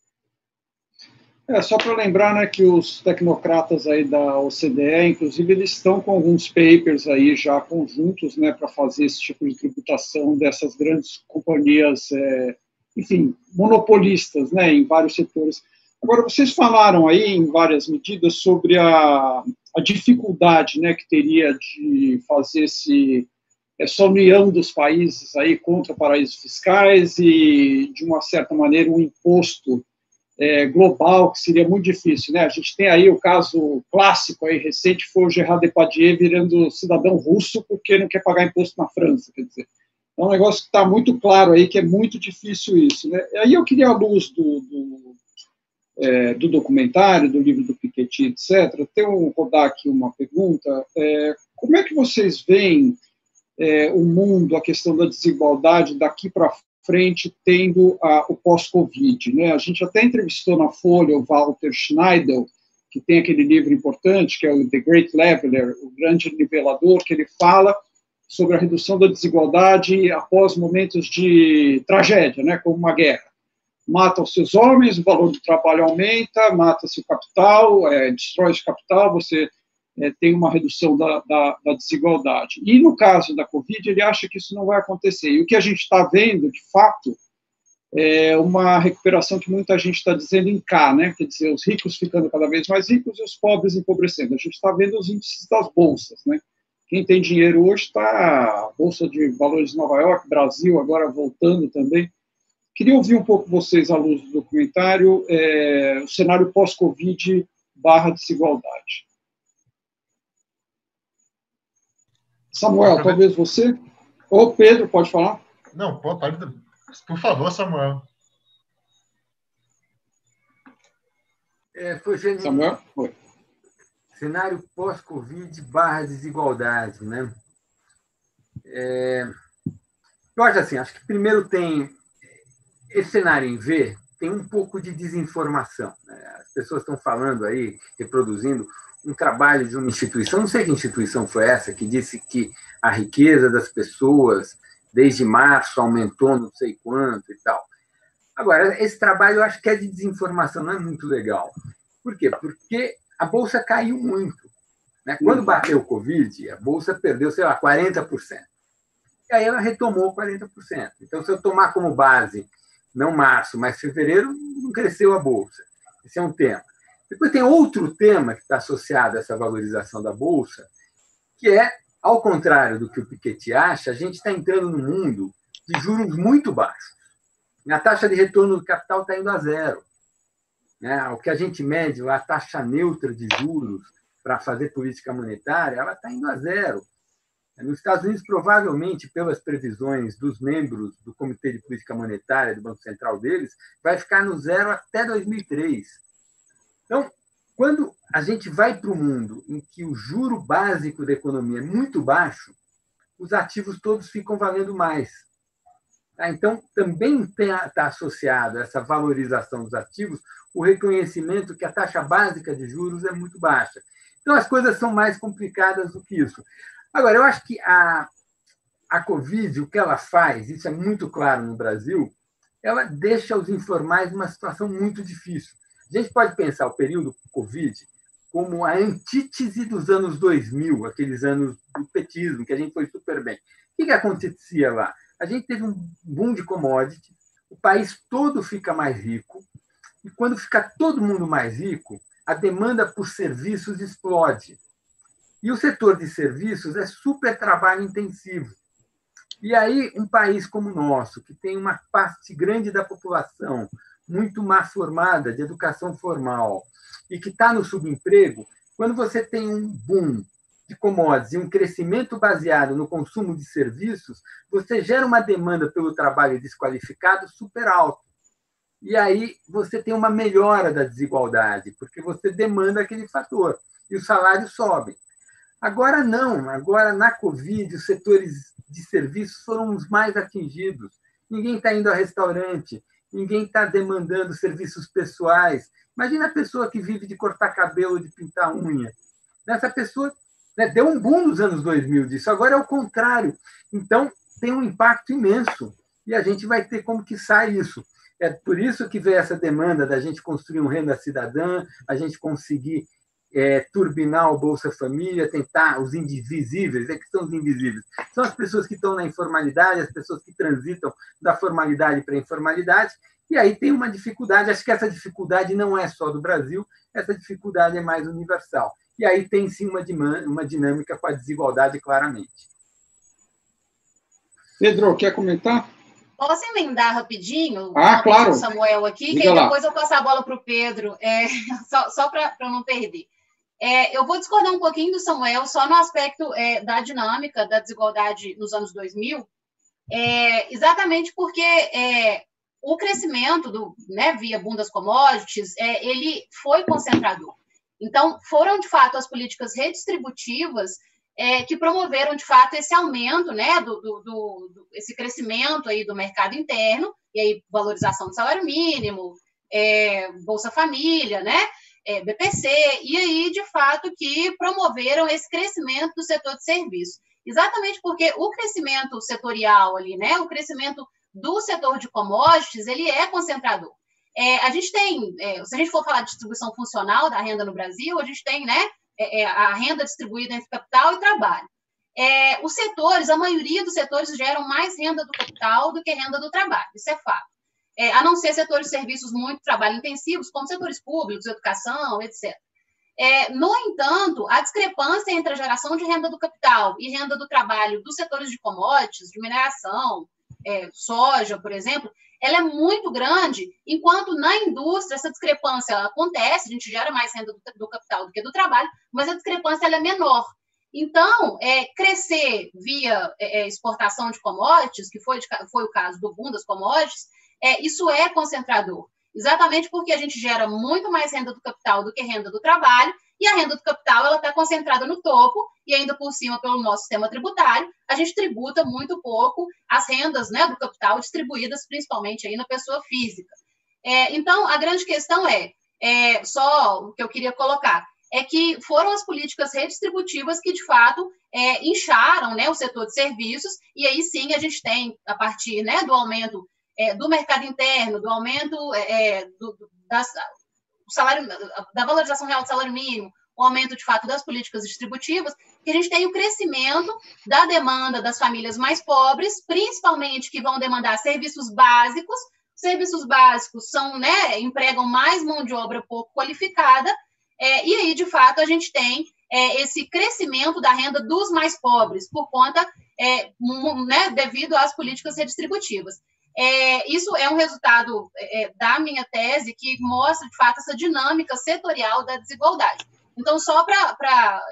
É, só para lembrar, né, que os tecnocratas aí da O C D E, inclusive, eles estão com alguns papers aí já conjuntos, né, para fazer esse tipo de tributação dessas grandes companhias, é, enfim, monopolistas, né, em vários setores. Agora, vocês falaram aí, em várias medidas, sobre a, a dificuldade, né, que teria de fazer esse... essa união dos países aí contra paraísos fiscais e, de uma certa maneira, um imposto é, global, que seria muito difícil, né? A gente tem aí o caso clássico aí, recente, foi o Gérard Depardieu virando cidadão russo porque não quer pagar imposto na França, quer dizer. É um negócio que está muito claro aí, que é muito difícil isso, né? Aí eu queria, à luz do, do, é, do documentário, do livro do Piketty, etcétera, ter um, rodar aqui uma pergunta. É, como é que vocês veem É, o mundo, a questão da desigualdade daqui para frente, tendo a, o pós-Covid, né? A gente até entrevistou na Folha o Walter Schneidel, que tem aquele livro importante, que é o The Great Leveler, o grande nivelador, que ele fala sobre a redução da desigualdade após momentos de tragédia, né? Como uma guerra. Matam-se os homens, o valor do trabalho aumenta, mata-se o capital, é, destrói-se o capital, você... É, tem uma redução da, da, da desigualdade. E, no caso da Covid, ele acha que isso não vai acontecer. E o que a gente está vendo, de fato, é uma recuperação que muita gente está dizendo em K, né? Quer dizer, os ricos ficando cada vez mais ricos e os pobres empobrecendo. A gente está vendo os índices das bolsas, né? Quem tem dinheiro hoje está a Bolsa de Valores de Nova York, Brasil, agora voltando também. Queria ouvir um pouco vocês, à luz do documentário, é, o cenário pós-Covid barra desigualdade. Samuel, talvez você? Ou Pedro, pode falar? Não, pode. Por favor, Samuel. É, foi genial. Samuel? Foi. Cenário pós-Covid barra desigualdade, né? É, eu acho assim, acho que primeiro tem esse cenário em V, tem um pouco de desinformação, né? As pessoas estão falando aí, reproduzindo um trabalho de uma instituição, não sei que instituição foi essa, que disse que a riqueza das pessoas, desde março, aumentou não sei quanto e tal. Agora, esse trabalho eu acho que é de desinformação, não é muito legal. Por quê? Porque a Bolsa caiu muito, né? Quando bateu o Covid, a Bolsa perdeu, sei lá, quarenta por cento. E aí ela retomou quarenta por cento. Então, se eu tomar como base, não março, mas fevereiro, não cresceu a Bolsa. Esse é um tema. Depois tem outro tema que está associado a essa valorização da Bolsa, que é, ao contrário do que o Piketty acha, a gente está entrando num mundo de juros muito baixos. A taxa de retorno do capital está indo a zero. Né? O que a gente mede, a taxa neutra de juros para fazer política monetária, ela está indo a zero. Nos Estados Unidos, provavelmente, pelas previsões dos membros do Comitê de Política Monetária do Banco Central deles, vai ficar no zero até dois mil e três. Então, quando a gente vai para o mundo em que o juro básico da economia é muito baixo, os ativos todos ficam valendo mais. Então, também está associado a essa valorização dos ativos o reconhecimento que a taxa básica de juros é muito baixa. Então, as coisas são mais complicadas do que isso. Agora, eu acho que a, a Covid, o que ela faz, isso é muito claro no Brasil, ela deixa os informais numa situação muito difícil. A gente pode pensar o período Covid como a antítese dos anos dois mil, aqueles anos do petismo, que a gente foi super bem. O que acontecia lá? A gente teve um boom de commodity, o país todo fica mais rico, e quando fica todo mundo mais rico, a demanda por serviços explode. E o setor de serviços é super trabalho intensivo. E aí, um país como o nosso, que tem uma parte grande da população muito má formada, de educação formal, e que está no subemprego, quando você tem um boom de commodities e um crescimento baseado no consumo de serviços, você gera uma demanda pelo trabalho desqualificado super alta. E aí você tem uma melhora da desigualdade, porque você demanda aquele fator, e os salários sobem. Agora não, agora na Covid, os setores de serviços foram os mais atingidos. Ninguém está indo ao restaurante, ninguém está demandando serviços pessoais. Imagina a pessoa que vive de cortar cabelo, de pintar unha. Essa pessoa, né, deu um boom nos anos dois mil disso, agora é o contrário. Então, tem um impacto imenso, e a gente vai ter como que sai isso. É por isso que veio essa demanda da gente construir um renda cidadã, a gente conseguir é, turbinar o Bolsa Família, tentar os invisíveis, é que são os invisíveis. São as pessoas que estão na informalidade, as pessoas que transitam da formalidade para a informalidade, e aí tem uma dificuldade, acho que essa dificuldade não é só do Brasil, essa dificuldade é mais universal. E aí tem sim uma, uma dinâmica com a desigualdade, claramente. Pedro, quer comentar? Posso emendar rapidinho? Ah, claro. O Samuel aqui, Diga que aí lá. depois eu passo a bola para o Pedro, é, só, só para não perder. É, eu vou discordar um pouquinho do Samuel, só no aspecto é, da dinâmica da desigualdade nos anos dois mil, é, exatamente porque é, o crescimento do, né, via boom das commodities, é, ele foi concentrador. Então, foram, de fato, as políticas redistributivas é, que promoveram, de fato, esse aumento, né, do, do, do, do, esse crescimento aí do mercado interno, e aí valorização do salário mínimo, é, Bolsa Família, né, é, B P C, e aí, de fato, que promoveram esse crescimento do setor de serviços. Exatamente porque o crescimento setorial ali, né, o crescimento do setor de commodities, ele é concentrador. É, a gente tem, é, se a gente for falar de distribuição funcional da renda no Brasil, a gente tem, né, é, a renda distribuída entre capital e trabalho. É, os setores, a maioria dos setores geram mais renda do capital do que renda do trabalho, isso é fato. É, a não ser setores de serviços muito trabalho intensivos, como setores públicos, educação, etcétera. É, no entanto, a discrepância entre a geração de renda do capital e renda do trabalho dos setores de commodities, de mineração, é, soja, por exemplo, ela é muito grande, enquanto na indústria essa discrepância acontece, a gente gera mais renda do, do capital do que do trabalho, mas a discrepância ela é menor. Então, é, crescer via é, exportação de commodities, que foi, de, foi o caso do boom das commodities, é, isso é concentrador. Exatamente porque a gente gera muito mais renda do capital do que renda do trabalho, e a renda do capital ela está concentrada no topo, e ainda por cima, pelo nosso sistema tributário, a gente tributa muito pouco as rendas, né, do capital distribuídas principalmente aí na pessoa física. É, então, a grande questão é, é, só o que eu queria colocar, é que foram as políticas redistributivas que, de fato, é, incharam, né, o setor de serviços, e aí sim a gente tem, a partir, né, do aumento É, do mercado interno, do aumento é, do, das, do salário, da valorização real do salário mínimo, o aumento, de fato, das políticas distributivas, que a gente tem o crescimento da demanda das famílias mais pobres, principalmente que vão demandar serviços básicos. Serviços básicos são, né, empregam mais mão de obra pouco qualificada, é, e aí, de fato, a gente tem é, esse crescimento da renda dos mais pobres, por conta, é, né, devido às políticas redistributivas. É, isso é um resultado é, da minha tese que mostra, de fato, essa dinâmica setorial da desigualdade. Então, só para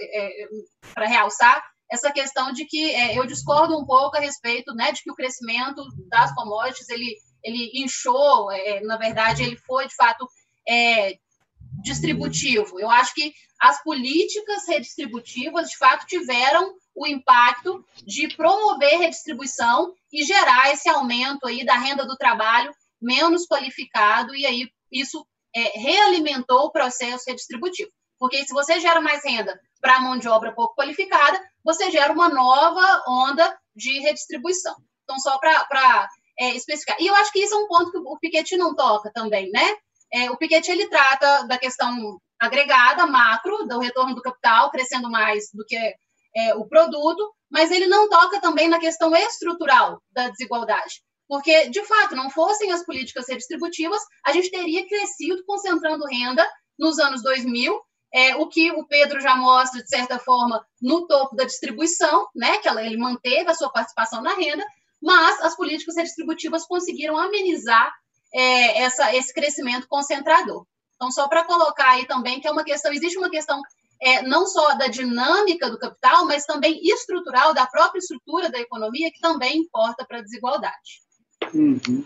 é, realçar essa questão de que é, eu discordo um pouco a respeito, né, de que o crescimento das commodities, ele, ele inchou, é, na verdade, ele foi, de fato, é, distributivo. Eu acho que as políticas redistributivas, de fato, tiveram o impacto de promover redistribuição e gerar esse aumento aí da renda do trabalho menos qualificado, e aí isso é, realimentou o processo redistributivo. Porque se você gera mais renda para a mão de obra pouco qualificada, você gera uma nova onda de redistribuição. Então, só para é, especificar. E eu acho que isso é um ponto que o Piketty não toca também, né? É, o Piketty, ele trata da questão agregada, macro, do retorno do capital, crescendo mais do que é, o produto, mas ele não toca também na questão estrutural da desigualdade. Porque, de fato, não fossem as políticas redistributivas, a gente teria crescido concentrando renda nos anos dois mil, é, o que o Pedro já mostra, de certa forma, no topo da distribuição, né, que ela, ele manteve a sua participação na renda, mas as políticas redistributivas conseguiram amenizar é, essa, esse crescimento concentrador. Então, só para colocar aí também que é uma questão, existe uma questão é, não só da dinâmica do capital, mas também estrutural, da própria estrutura da economia, que também importa para a desigualdade. Uhum.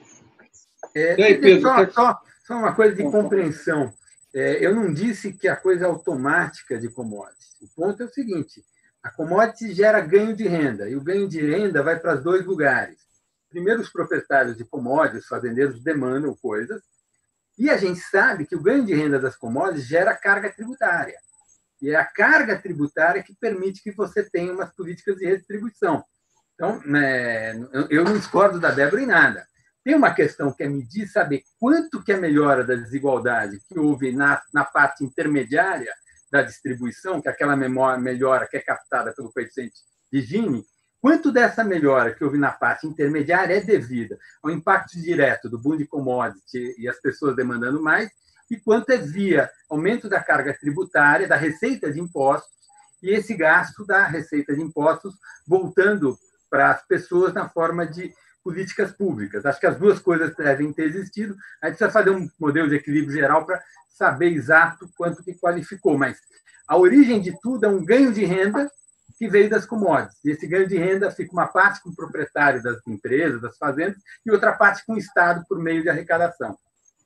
É, e aí, Pedro, só, só, só uma coisa de compreensão. É, eu não disse que a coisa é automática de commodities. O ponto é o seguinte: a commodity gera ganho de renda, e o ganho de renda vai para os dois lugares. Primeiro, os proprietários de commodities, fazendeiros, demandam coisas, e a gente sabe que o ganho de renda das commodities gera carga tributária. E é a carga tributária que permite que você tenha umas políticas de redistribuição. Então, é, eu não discordo da Débora em nada. Tem uma questão que é medir, saber quanto que é a melhora da desigualdade que houve na, na parte intermediária da distribuição, que é aquela memória, melhora que é captada pelo coeficiente de Gini, quanto dessa melhora que houve na parte intermediária é devida ao impacto direto do boom de commodity e as pessoas demandando mais, e quanto é via aumento da carga tributária, da receita de impostos, e esse gasto da receita de impostos voltando para as pessoas na forma de políticas públicas. Acho que as duas coisas devem ter existido. A gente precisa fazer um modelo de equilíbrio geral para saber exato quanto que qualificou, mas a origem de tudo é um ganho de renda que veio das commodities. E esse ganho de renda fica uma parte com o proprietário das empresas, das fazendas, e outra parte com o Estado por meio de arrecadação.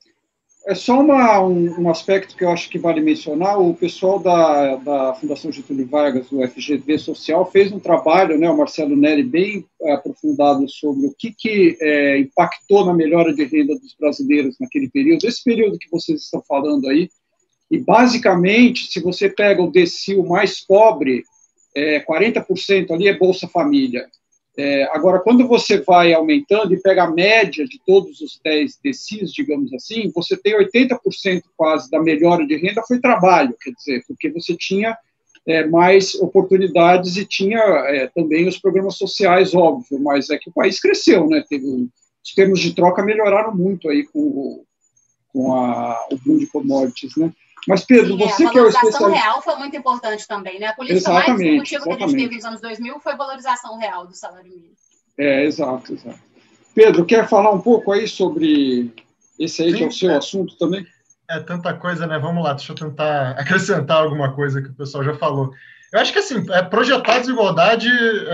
É só uma, um, um aspecto que eu acho que vale mencionar. O pessoal da, da Fundação Getúlio Vargas, do F G V Social, fez um trabalho, né, o Marcelo Neri, bem é, aprofundado sobre o que, que é, impactou na melhora de renda dos brasileiros naquele período, esse período que vocês estão falando aí. E, basicamente, se você pega o decil mais pobre, é, quarenta por cento ali é Bolsa Família. É, agora, quando você vai aumentando e pega a média de todos os dez decils, digamos assim, você tem oitenta por cento quase da melhora de renda foi trabalho, quer dizer, porque você tinha é, mais oportunidades e tinha é, também os programas sociais, óbvio, mas é que o país cresceu, né? Teve, os termos de troca melhoraram muito aí com o, com a, o boom de commodities, né? Mas, Pedro, Sim, você é, que é o especialista... A valorização real foi muito importante também, né? A política exatamente, mais distributiva que a gente exatamente. teve nos anos dois mil foi a valorização real do salário mínimo. É, exato, exato. Pedro, quer falar um pouco aí sobre esse aí, Sim, que é o seu é, assunto também? É tanta coisa, né? Vamos lá, deixa eu tentar acrescentar alguma coisa que o pessoal já falou. Eu acho que, assim, é, projetar desigualdade,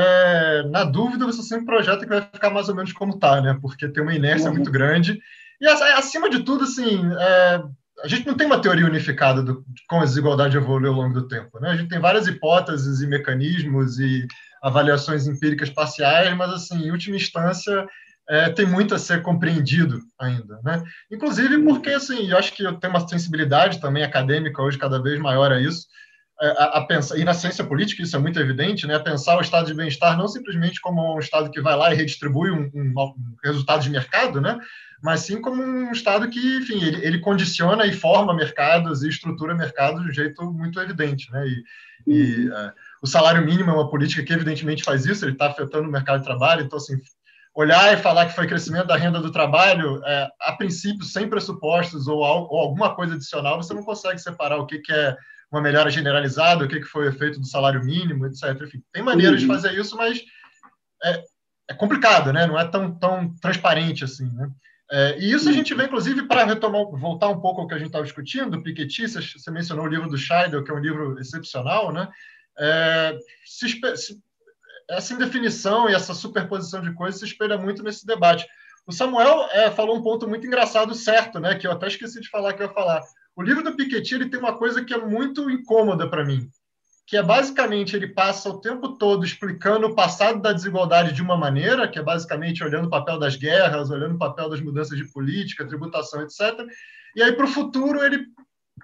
é, na dúvida, você sempre projeta que vai ficar mais ou menos como está, né? Porque tem uma inércia uhum. muito grande. E, acima de tudo, assim... É, a gente não tem uma teoria unificada do, de como a desigualdade evoluiu ao longo do tempo, né? A gente tem várias hipóteses e mecanismos e avaliações empíricas parciais, mas, assim, em última instância, é, tem muito a ser compreendido ainda, né? Inclusive porque, assim, eu acho que eu tenho uma sensibilidade também acadêmica hoje cada vez maior a isso, a, a pensar, e na ciência política isso é muito evidente, né? A pensar o estado de bem-estar não simplesmente como um estado que vai lá e redistribui um, um, um resultado de mercado, né? Mas sim como um Estado que, enfim, ele, ele condiciona e forma mercados e estrutura mercados de um jeito muito evidente, né? E, uhum. e uh, o salário mínimo é uma política que, evidentemente, faz isso, ele está afetando o mercado de trabalho, então, assim, olhar e falar que foi crescimento da renda do trabalho, é, a princípio, sem pressupostos ou, ou alguma coisa adicional, você não consegue separar o que, que é uma melhora generalizada, o que, que foi o efeito do salário mínimo, etcétera. Enfim, tem maneiras uhum. de fazer isso, mas é, é complicado, né? Não é tão, tão transparente assim, né? É, e isso a gente vê, inclusive, para retomar, voltar um pouco ao que a gente estava discutindo, o Piketty, você mencionou o livro do Scheidel, que é um livro excepcional, né? É, se, se, essa indefinição e essa superposição de coisas se espelha muito nesse debate. O Samuel é, falou um ponto muito engraçado, certo, né? Que eu até esqueci de falar que eu ia falar. O livro do Piketty, ele tem uma coisa que é muito incômoda para mim, que é basicamente ele passa o tempo todo explicando o passado da desigualdade de uma maneira, que é basicamente olhando o papel das guerras, olhando o papel das mudanças de política, tributação, etcétera. E aí, para o futuro, ele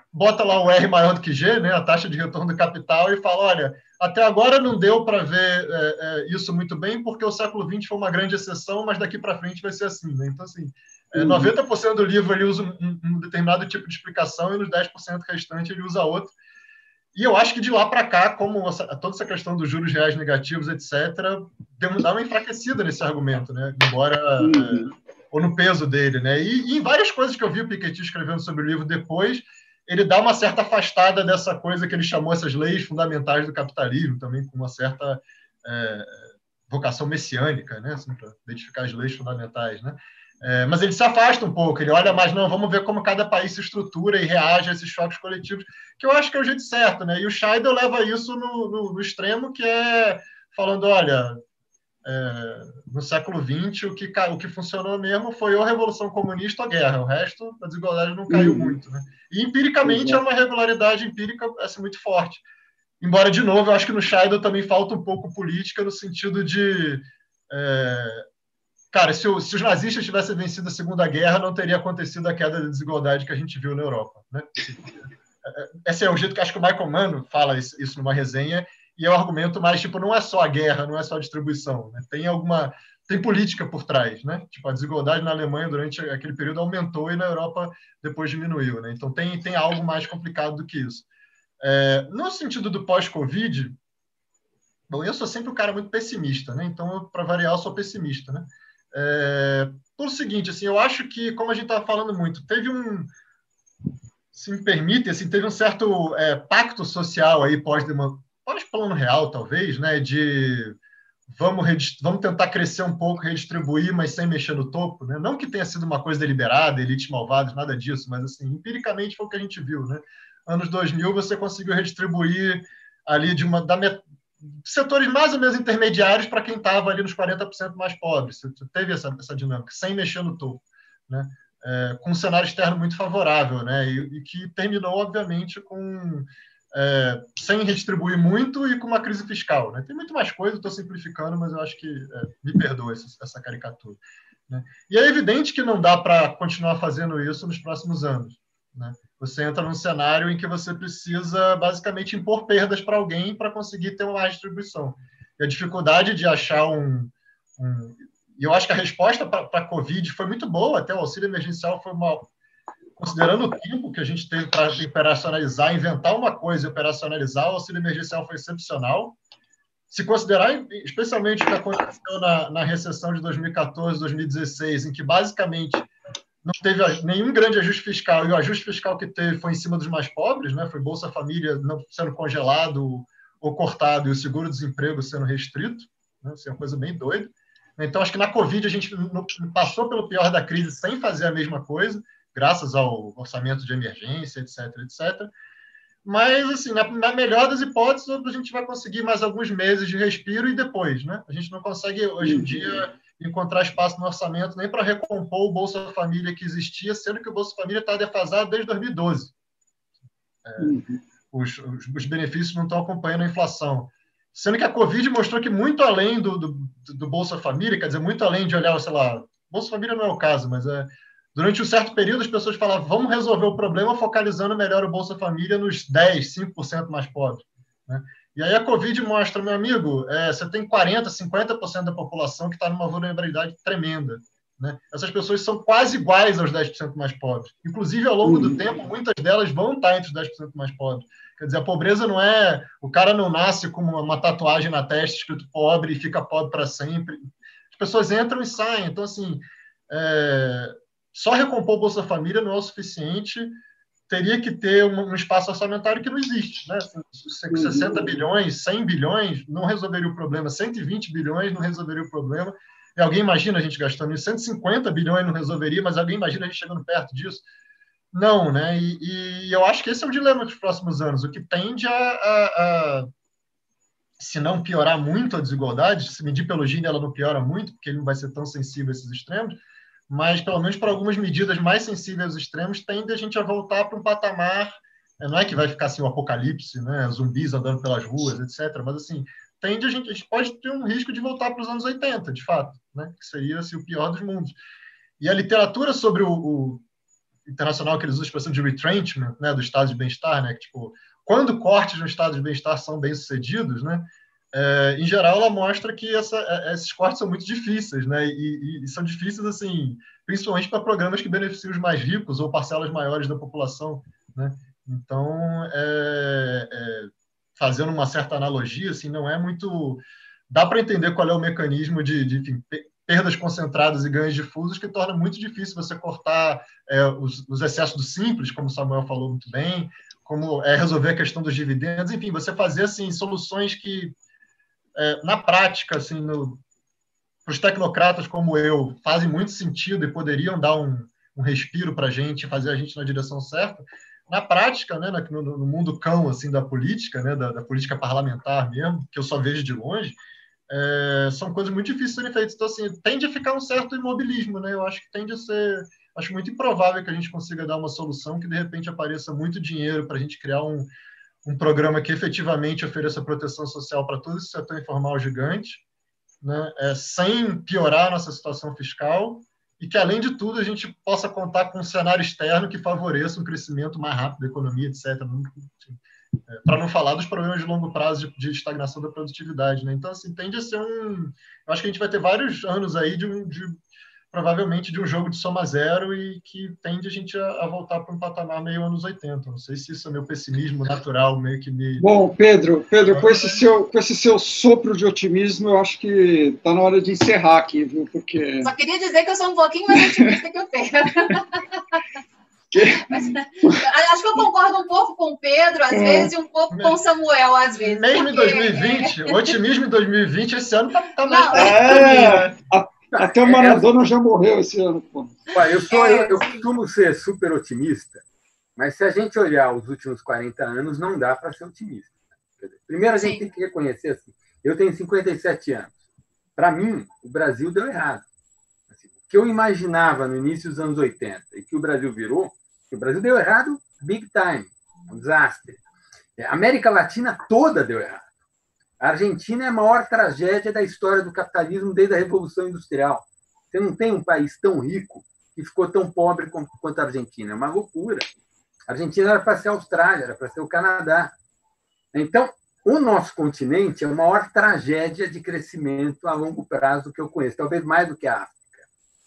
bota lá o R maior do que G, né, a taxa de retorno do capital, e fala, olha, até agora não deu para ver é, é, isso muito bem, porque o século vinte foi uma grande exceção, mas daqui para frente vai ser assim. Né? Então, assim, é, noventa por cento do livro ele usa um, um determinado tipo de explicação e nos dez por cento restante ele usa outro. E eu acho que de lá para cá, como essa, toda essa questão dos juros reais negativos, etcétera, dá uma enfraquecida nesse argumento, né? Embora... Uhum. É, ou no peso dele, né? E, e em várias coisas que eu vi o Piketty escrevendo sobre o livro depois, ele dá uma certa afastada dessa coisa que ele chamou essas leis fundamentais do capitalismo, também com uma certa é, vocação messiânica, né? Assim, para identificar as leis fundamentais, né? É, mas ele se afasta um pouco, ele olha mais, não, vamos ver como cada país se estrutura e reage a esses choques coletivos, que eu acho que é o jeito certo, né? E o Scheidel leva isso no, no, no extremo, que é falando, olha... É, no século vinte, o que, o que funcionou mesmo foi ou a Revolução Comunista ou a guerra. O resto, a desigualdade não caiu uhum. muito. Né? E, empiricamente, uhum. é uma regularidade empírica assim, muito forte. Embora, de novo, eu acho que no Scheidel também falta um pouco política no sentido de... É, cara, se, o, se os nazistas tivessem vencido a Segunda Guerra, não teria acontecido a queda de desigualdade que a gente viu na Europa. Né? Esse é o jeito que acho que o Michael Mann fala isso, isso numa resenha, e é um argumento mais, tipo, não é só a guerra, não é só a distribuição, né? Tem alguma... Tem política por trás, né? Tipo, a desigualdade na Alemanha durante aquele período aumentou e na Europa depois diminuiu, né? Então tem, tem algo mais complicado do que isso. É, no sentido do pós-Covid, bom, eu sou sempre um cara muito pessimista, né? Então, para variar, eu sou pessimista, né? É, por seguinte, assim, eu acho que, como a gente estava falando muito, teve um... Se me permite, assim, teve um certo é, pacto social aí pós-democracia, pós-plano real, talvez, né, de vamos, vamos tentar crescer um pouco, redistribuir, mas sem mexer no topo, né? Não que tenha sido uma coisa deliberada, elites malvadas, nada disso, mas assim, empiricamente foi o que a gente viu, né? Anos dois mil você conseguiu redistribuir ali de uma da met... setores mais ou menos intermediários para quem estava ali nos quarenta por cento mais pobres. Você teve essa, essa dinâmica, sem mexer no topo, né? É, com um cenário externo muito favorável, né? E, e que terminou, obviamente, com É, sem redistribuir muito e com uma crise fiscal. Né? Tem muito mais coisa, estou simplificando, mas eu acho que é, me perdoa essa, essa caricatura. Né? E é evidente que não dá para continuar fazendo isso nos próximos anos. Né? Você entra num cenário em que você precisa, basicamente, impor perdas para alguém para conseguir ter uma distribuição. E a dificuldade de achar um... um... E eu acho que a resposta para a Covid foi muito boa, até o auxílio emergencial foi uma... Considerando o tempo que a gente teve para operacionalizar, inventar uma coisa e operacionalizar, o auxílio emergencial foi excepcional. Se considerar, especialmente o que aconteceu na, na recessão de dois mil e quatorze, dois mil e dezesseis, em que basicamente não teve nenhum grande ajuste fiscal, e o ajuste fiscal que teve foi em cima dos mais pobres, né? Foi Bolsa Família não sendo congelado ou cortado e o seguro-desemprego sendo restrito, né? Isso é uma coisa bem doida. Então, acho que na Covid a gente passou pelo pior da crise sem fazer a mesma coisa, graças ao orçamento de emergência, etc, etcétera. Mas, assim, na, na melhor das hipóteses, a gente vai conseguir mais alguns meses de respiro e depois, né? A gente não consegue, hoje em dia, encontrar espaço no orçamento nem para recompor o Bolsa Família que existia, sendo que o Bolsa Família está defasado desde dois mil e doze. É, os, os, os benefícios não estão acompanhando a inflação. Sendo que a Covid mostrou que muito além do, do, do Bolsa Família, quer dizer, muito além de olhar, sei lá, Bolsa Família não é o caso, mas é... Durante um certo período, as pessoas falavam, vamos resolver o problema focalizando melhor o Bolsa Família nos dez, cinco por cento mais pobres. Né? E aí a Covid mostra, meu amigo, é, você tem quarenta, cinquenta por cento da população que está numa vulnerabilidade tremenda. Né? Essas pessoas são quase iguais aos dez por cento mais pobres. Inclusive, ao longo do tempo, muitas delas vão estar entre os dez por cento mais pobres. Quer dizer, a pobreza não é... O cara não nasce com uma, uma tatuagem na testa escrito pobre e fica pobre para sempre. As pessoas entram e saem. Então, assim... É... Só recompor o Bolsa Família não é o suficiente, teria que ter um, um espaço orçamentário que não existe. Né? sessenta bilhões, cem bilhões não resolveria o problema, cento e vinte bilhões não resolveria o problema. E alguém imagina a gente gastando isso, cento e cinquenta bilhões não resolveria, mas alguém imagina a gente chegando perto disso? Não, né? E, e eu acho que esse é o dilema dos próximos anos, o que tende a, a, a se não piorar muito a desigualdade, se medir pelo Gini ela não piora muito, porque ele não vai ser tão sensível a esses extremos, mas, pelo menos para algumas medidas mais sensíveis aos extremos, tende a gente a voltar para um patamar, não é que vai ficar assim o apocalipse, né, zumbis andando pelas ruas, etcétera, mas assim, tende a gente, a gente pode ter um risco de voltar para os anos oitenta, de fato, né, que seria assim, o pior dos mundos. E a literatura sobre o, o internacional que eles usam a expressão de retrenchment, né, do estado de bem-estar, né, que, tipo, quando cortes no estado de bem-estar são bem-sucedidos, né, é, em geral, ela mostra que essa, esses cortes são muito difíceis, né, e, e, e são difíceis, assim, principalmente para programas que beneficiam os mais ricos ou parcelas maiores da população, né. Então, é, é, fazendo uma certa analogia, assim, não é muito... Dá para entender qual é o mecanismo de, de enfim, perdas concentradas e ganhos difusos que torna muito difícil você cortar é, os, os excessos do simples, como o Samuel falou muito bem, como é, resolver a questão dos dividendos, enfim, você fazer assim, soluções que, é, na prática, assim, para os tecnocratas como eu, fazem muito sentido e poderiam dar um, um respiro para a gente, fazer a gente na direção certa. Na prática, né, no, no mundo cão assim, da política, né, da, da política parlamentar mesmo, que eu só vejo de longe, é, são coisas muito difíceis de serem feitas. Então, assim, tende a ficar um certo imobilismo, né? Eu acho que tende a ser... Acho muito improvável que a gente consiga dar uma solução que, de repente, apareça muito dinheiro para a gente criar um, um programa que efetivamente ofereça proteção social para todo esse setor informal gigante, né? É, sem piorar a nossa situação fiscal e que, além de tudo, a gente possa contar com um cenário externo que favoreça um crescimento mais rápido da economia, etcétera. É, para não falar dos problemas de longo prazo de, de estagnação da produtividade, né? Então, assim, tende a ser um... Eu acho que a gente vai ter vários anos aí de, um, de provavelmente de um jogo de soma zero e que tende a gente a, a voltar para um patamar meio anos oitenta. Não sei se isso é meu pessimismo natural, meio que me... Bom, Pedro, Pedro, com esse seu, com esse seu sopro de otimismo, eu acho que está na hora de encerrar aqui, viu? Porque... Só queria dizer que eu sou um pouquinho mais otimista que o Pedro. Mas, acho que eu concordo um pouco com o Pedro, às é. vezes, e um pouco com o Samuel, às vezes. Mesmo porque... em dois mil e vinte, o otimismo em dois mil e vinte, esse ano está tá mais... Não, é, a, até o Maradona é, já morreu esse ano. Pô. Eu, sou, eu, eu costumo ser super otimista, mas se a gente olhar os últimos quarenta anos, não dá para ser otimista. Primeiro, a gente Sim. tem que reconhecer assim, eu tenho cinquenta e sete anos. Para mim, o Brasil deu errado. Assim, o que eu imaginava no início dos anos oitenta e que o Brasil virou, o Brasil deu errado big time, um desastre. A América Latina toda deu errado. A Argentina é a maior tragédia da história do capitalismo desde a Revolução Industrial. Você não tem um país tão rico que ficou tão pobre quanto a Argentina. É uma loucura. A Argentina era para ser a Austrália, era para ser o Canadá. Então, o nosso continente é a maior tragédia de crescimento a longo prazo que eu conheço, talvez mais do que a África.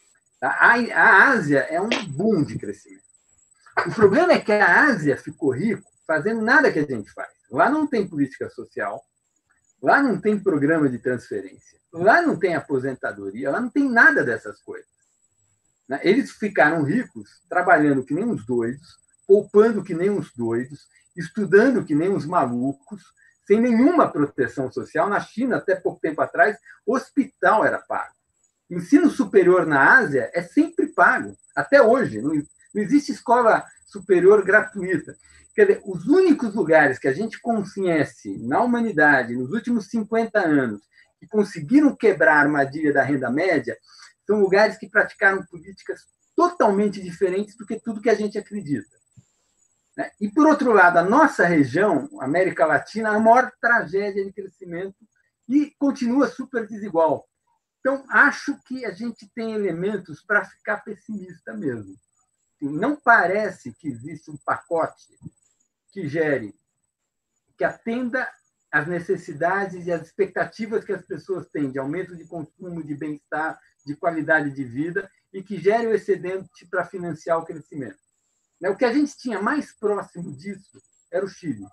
A Ásia é um boom de crescimento. O problema é que a Ásia ficou rico fazendo nada que a gente faz. Lá não tem política social, lá não tem programa de transferência, lá não tem aposentadoria, lá não tem nada dessas coisas. Eles ficaram ricos trabalhando que nem uns doidos, poupando que nem uns doidos, estudando que nem uns malucos, sem nenhuma proteção social. Na China, até pouco tempo atrás, o hospital era pago. Ensino superior na Ásia é sempre pago, até hoje. Não existe escola superior gratuita. Quer dizer, os únicos lugares que a gente conhece na humanidade nos últimos cinquenta anos que conseguiram quebrar a armadilha da renda média são lugares que praticaram políticas totalmente diferentes do que tudo que a gente acredita. E, por outro lado, a nossa região, a América Latina, é a maior tragédia de crescimento e continua super desigual. Então, acho que a gente tem elementos para ficar pessimista mesmo. Não parece que existe um pacote que gere, que atenda às necessidades e às expectativas que as pessoas têm de aumento de consumo, de bem-estar, de qualidade de vida, e que gere o excedente para financiar o crescimento. O que a gente tinha mais próximo disso era o Chile.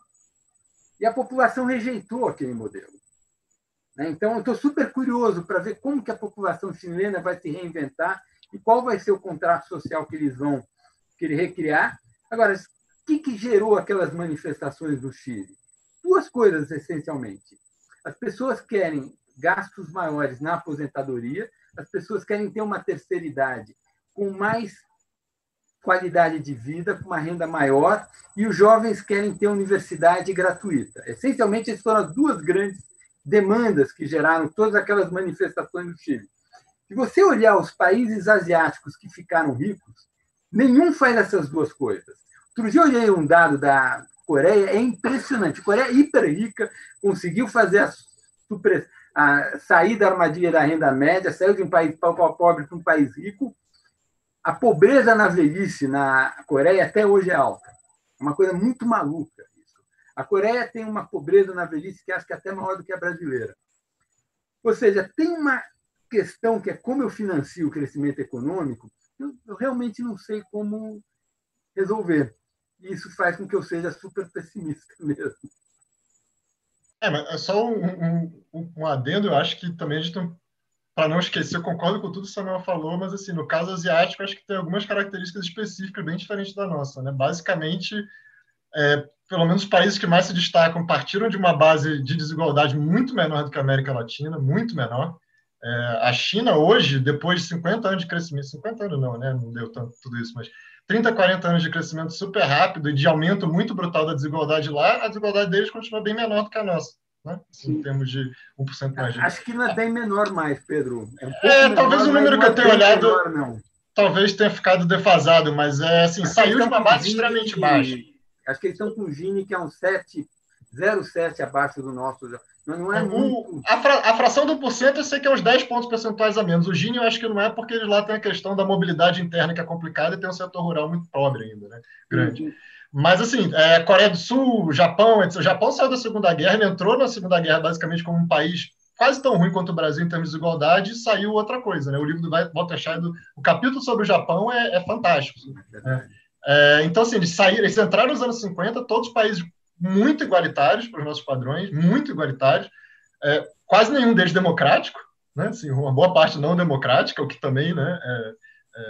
E a população rejeitou aquele modelo. Então, eu estou super curioso para ver como que a população chilena vai se reinventar e qual vai ser o contrato social que eles vão querer recriar. Agora, o que, que gerou aquelas manifestações do Chile? Duas coisas, essencialmente. As pessoas querem gastos maiores na aposentadoria, as pessoas querem ter uma terceira idade com mais qualidade de vida, com uma renda maior, e os jovens querem ter universidade gratuita. Essencialmente, essas foram as duas grandes demandas que geraram todas aquelas manifestações no Chile. Se você olhar os países asiáticos que ficaram ricos, nenhum faz essas duas coisas. Outro dia eu olhei um dado da Coreia, é impressionante. A Coreia é hiper rica, conseguiu fazer a, super, a sair da armadilha da renda média, saiu de um país pobre para um país rico. a pobreza na velhice na Coreia até hoje é alta. É uma coisa muito maluca isso. A Coreia tem uma pobreza na velhice que acho que é até maior do que a brasileira. Ou seja, tem uma questão que é como eu financio o crescimento econômico, eu, eu realmente não sei como resolver. E isso faz com que eu seja super pessimista mesmo. É, mas é só um, um, um adendo, eu acho que também a gente tem, para não esquecer, eu concordo com tudo que o Samuel falou, mas assim, no caso asiático, acho que tem algumas características específicas bem diferentes da nossa, né? Basicamente, é, pelo menos os países que mais se destacam partiram de uma base de desigualdade muito menor do que a América Latina, muito menor. É, a China hoje, depois de cinquenta anos de crescimento, cinquenta anos não, né? Não deu tanto tudo isso, mas trinta, quarenta anos de crescimento super rápido e de aumento muito brutal da desigualdade lá, a desigualdade deles continua bem menor do que a nossa, né? Assim, em termos de um por cento mais. Acho que não é bem menor mais, Pedro. É, um pouco é menor, talvez o número que eu tenha olhado menor, não. talvez tenha ficado defasado, mas é assim, acho saiu de uma base Gini, extremamente baixa. Acho que eles estão com o Gini, que é um sete, zero vírgula sete abaixo do nosso. Não é muito... o, a, fra, a fração do porcento eu sei que é uns dez pontos percentuais a menos. O Gini eu acho que não é, porque eles lá tem a questão da mobilidade interna que é complicada e tem um setor rural muito pobre ainda, né? Grande. Uhum. Mas, assim, é, Coreia do Sul, Japão, etcétera. O Japão saiu da Segunda Guerra, ele entrou na Segunda Guerra basicamente como um país quase tão ruim quanto o Brasil em termos de desigualdade, e saiu outra coisa, né? O livro do Walter Scheid, o capítulo sobre o Japão é, é fantástico. Né? É, então, assim, eles saíram, eles entraram nos anos cinquenta, todos os países muito igualitários para os nossos padrões, muito igualitários, é, quase nenhum deles democrático, né? Assim, uma boa parte não democrática, o que também, né, é, é,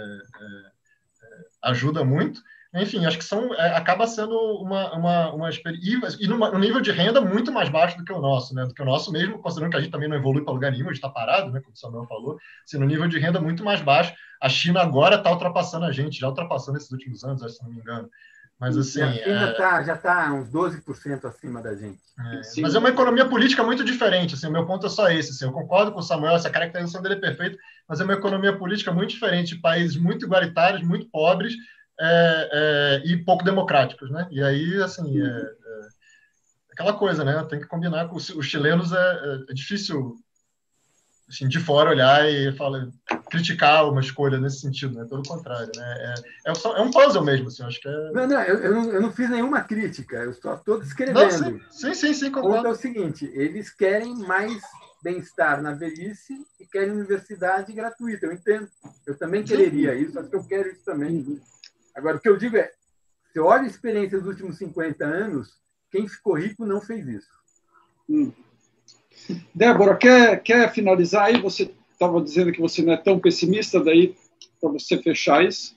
é, ajuda muito. Enfim, acho que são, é, acaba sendo uma, uma, uma experiência, e num nível de renda muito mais baixo do que o nosso, né? Do que o nosso mesmo, considerando que a gente também não evolui para lugar nenhum, a gente está parado, né? Como o Samuel falou, assim, no nível de renda muito mais baixo. A China agora está ultrapassando a gente, já ultrapassou nesses últimos anos, se não me engano. Mas, assim, a China é... tá, já está uns doze por cento acima da gente. É, mas é uma economia política muito diferente. Assim, o meu ponto é só esse. Assim, eu concordo com o Samuel, essa caracterização dele é perfeita, mas é uma economia política muito diferente, de países muito igualitários, muito pobres é, é, e pouco democráticos. Né? E aí, assim, é, é aquela coisa, né? Tem que combinar com os, os chilenos. É, é difícil, assim, de fora olhar e falar, criticar uma escolha nesse sentido, né? Pelo contrário, né? É, é um puzzle mesmo, assim, acho que é... Não, não, eu, eu não, eu não fiz nenhuma crítica, eu só estou descrevendo. Não, sim, sim, sim, sim, concordo. O ponto é o seguinte, eles querem mais bem-estar na velhice e querem universidade gratuita, eu entendo. Eu também quereria isso, acho que eu quero isso também. Agora, o que eu digo é, se olha a experiência dos últimos cinquenta anos, quem ficou rico não fez isso. Hum. Débora, quer, quer finalizar aí? Você estava dizendo que você não é tão pessimista, daí para você fechar isso?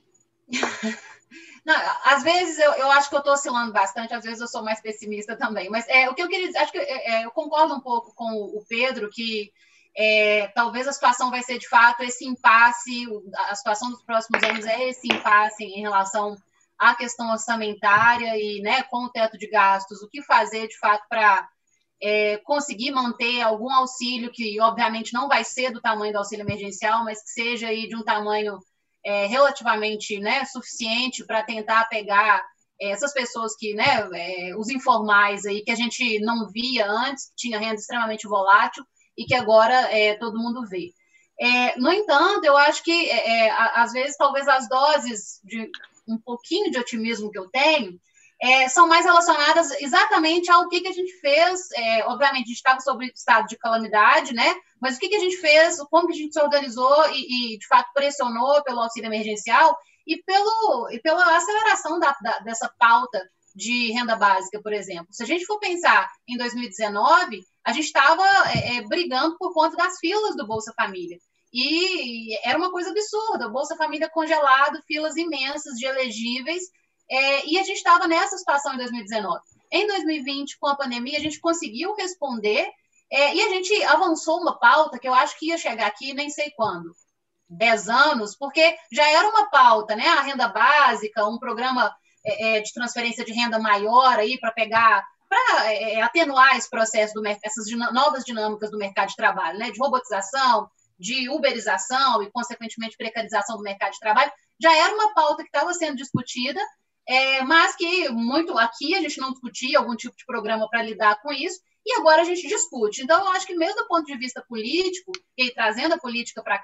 Não, às vezes eu, eu acho que eu estou oscilando bastante, às vezes eu sou mais pessimista também, mas é, o que eu queria dizer, acho que é, eu concordo um pouco com o Pedro, que é, talvez a situação vai ser de fato esse impasse, a situação dos próximos anos é esse impasse em relação à questão orçamentária e, né, com o teto de gastos, o que fazer de fato para É, conseguir manter algum auxílio que, obviamente, não vai ser do tamanho do auxílio emergencial, mas que seja aí de um tamanho é, relativamente, né, suficiente para tentar pegar é, essas pessoas que, né, é, os informais aí, que a gente não via antes, que tinha renda extremamente volátil e que agora é, todo mundo vê. É, no entanto, eu acho que, é, às vezes, talvez as doses de um pouquinho de otimismo que eu tenho É, são mais relacionadas exatamente ao que, que a gente fez. É, obviamente, a gente estava sob estado de calamidade, né? Mas o que, que a gente fez, como que a gente se organizou e, e de fato, pressionou pelo auxílio emergencial e, pelo, e pela aceleração da, da, dessa pauta de renda básica, por exemplo. Se a gente for pensar em dois mil e dezenove, a gente estava é, brigando por conta das filas do Bolsa Família. E era uma coisa absurda, o Bolsa Família congelado, filas imensas de elegíveis. É, e a gente estava nessa situação em dois mil e dezenove. Em dois mil e vinte, com a pandemia, a gente conseguiu responder é, e a gente avançou uma pauta que eu acho que ia chegar aqui nem sei quando, dez anos, porque já era uma pauta, né? A renda básica, um programa é, de transferência de renda maior aí para pegar, para é, atenuar esse processo, do, essas novas dinâmicas do mercado de trabalho, né? De robotização, de uberização e, consequentemente, precarização do mercado de trabalho. Já era uma pauta que estava sendo discutida, É, mas que muito aqui a gente não discutia algum tipo de programa para lidar com isso, e agora a gente discute. Então, eu acho que mesmo do ponto de vista político, e trazendo a política para cá,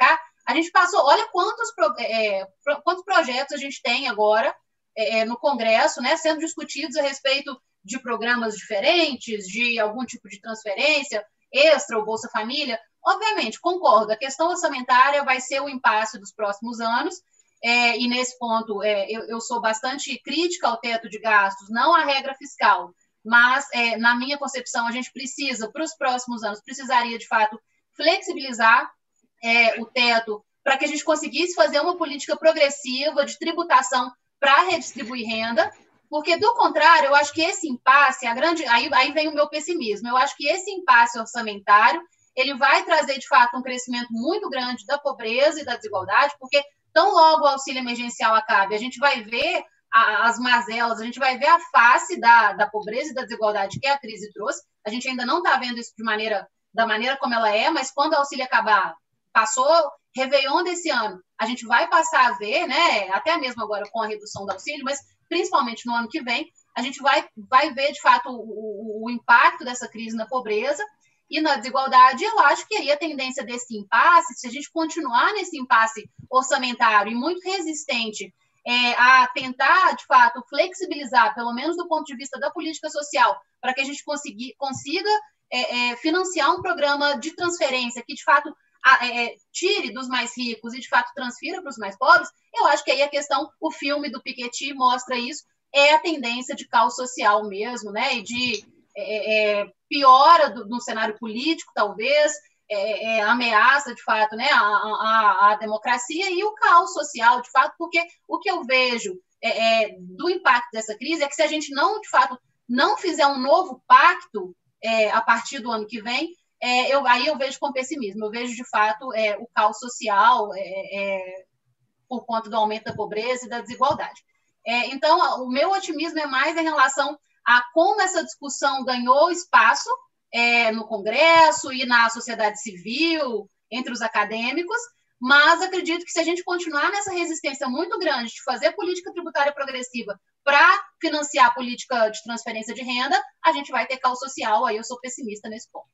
A gente passou, olha quantos, é, quantos projetos a gente tem agora é, no Congresso, né, sendo discutidos a respeito de programas diferentes, de algum tipo de transferência, extra ou Bolsa Família. Obviamente, concordo, a questão orçamentária vai ser o impasse dos próximos anos, é, e nesse ponto é, eu, eu sou bastante crítica ao teto de gastos, não à regra fiscal, mas, é, na minha concepção, a gente precisa, para os próximos anos, precisaria, de fato, flexibilizar é, o teto para que a gente conseguisse fazer uma política progressiva de tributação para redistribuir renda, porque, do contrário, eu acho que esse impasse, a grande, aí, aí vem o meu pessimismo, eu acho que esse impasse orçamentário, ele vai trazer, de fato, um crescimento muito grande da pobreza e da desigualdade, porque tão logo o auxílio emergencial acabe, a gente vai ver a, as mazelas, a gente vai ver a face da, da pobreza e da desigualdade que a crise trouxe, a gente ainda não está vendo isso de maneira, da maneira como ela é, mas quando o auxílio acabar, passou Réveillon desse ano, a gente vai passar a ver, né, até mesmo agora com a redução do auxílio, mas principalmente no ano que vem, a gente vai, vai ver, de fato, o, o, o impacto dessa crise na pobreza e na desigualdade. Eu acho que aí a tendência desse impasse, se a gente continuar nesse impasse orçamentário e muito resistente é, a tentar, de fato, flexibilizar, pelo menos do ponto de vista da política social, para que a gente consiga, consiga é, é, financiar um programa de transferência que, de fato, A, é, tire dos mais ricos e, de fato, transfira para os mais pobres, eu acho que aí a questão, o filme do Piketty mostra isso, é a tendência de caos social mesmo, né, e de é, é, piora do, no cenário político, talvez, é, é, ameaça, de fato, né, a, a, a democracia e o caos social, de fato, porque o que eu vejo é, é, do impacto dessa crise é que se a gente não, de fato, não fizer um novo pacto é, a partir do ano que vem, É, eu, aí eu vejo com pessimismo, eu vejo, de fato, é, o caos social é, é, por conta do aumento da pobreza e da desigualdade. É, então, o meu otimismo é mais em relação a como essa discussão ganhou espaço é, no Congresso e na sociedade civil, entre os acadêmicos, mas acredito que se a gente continuar nessa resistência muito grande de fazer política tributária progressiva para financiar a política de transferência de renda, a gente vai ter caos social, aí eu sou pessimista nesse ponto.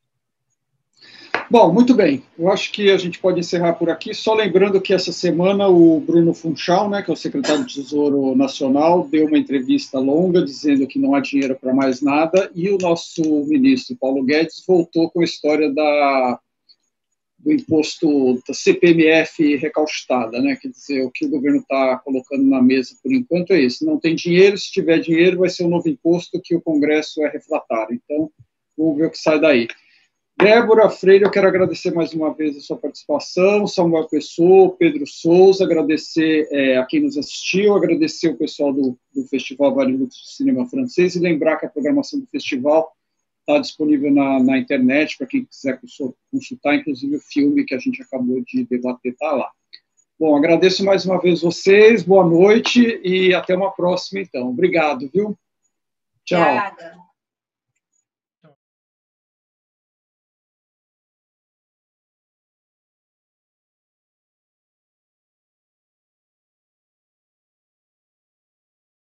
Bom, muito bem. Eu acho que a gente pode encerrar por aqui. Só lembrando que essa semana o Bruno Funchal, né, que é o secretário de Tesouro Nacional, deu uma entrevista longa dizendo que não há dinheiro para mais nada, e o nosso ministro Paulo Guedes voltou com a história da, do imposto da C P M F recalchutada, né? Quer dizer, o que o governo está colocando na mesa por enquanto é esse. Não tem dinheiro, se tiver dinheiro vai ser um novo imposto que o Congresso é refratário. Então, vamos ver o que sai daí. Débora Freire, eu quero agradecer mais uma vez a sua participação, Samuel Pessoa, Pedro Souza, agradecer é, a quem nos assistiu, agradecer o pessoal do, do Festival Varilux de Cinema Francês e lembrar que a programação do festival está disponível na, na internet para quem quiser consultar, inclusive o filme que a gente acabou de debater está lá. Bom, agradeço mais uma vez vocês, boa noite e até uma próxima, então. Obrigado, viu? Tchau. Obrigada.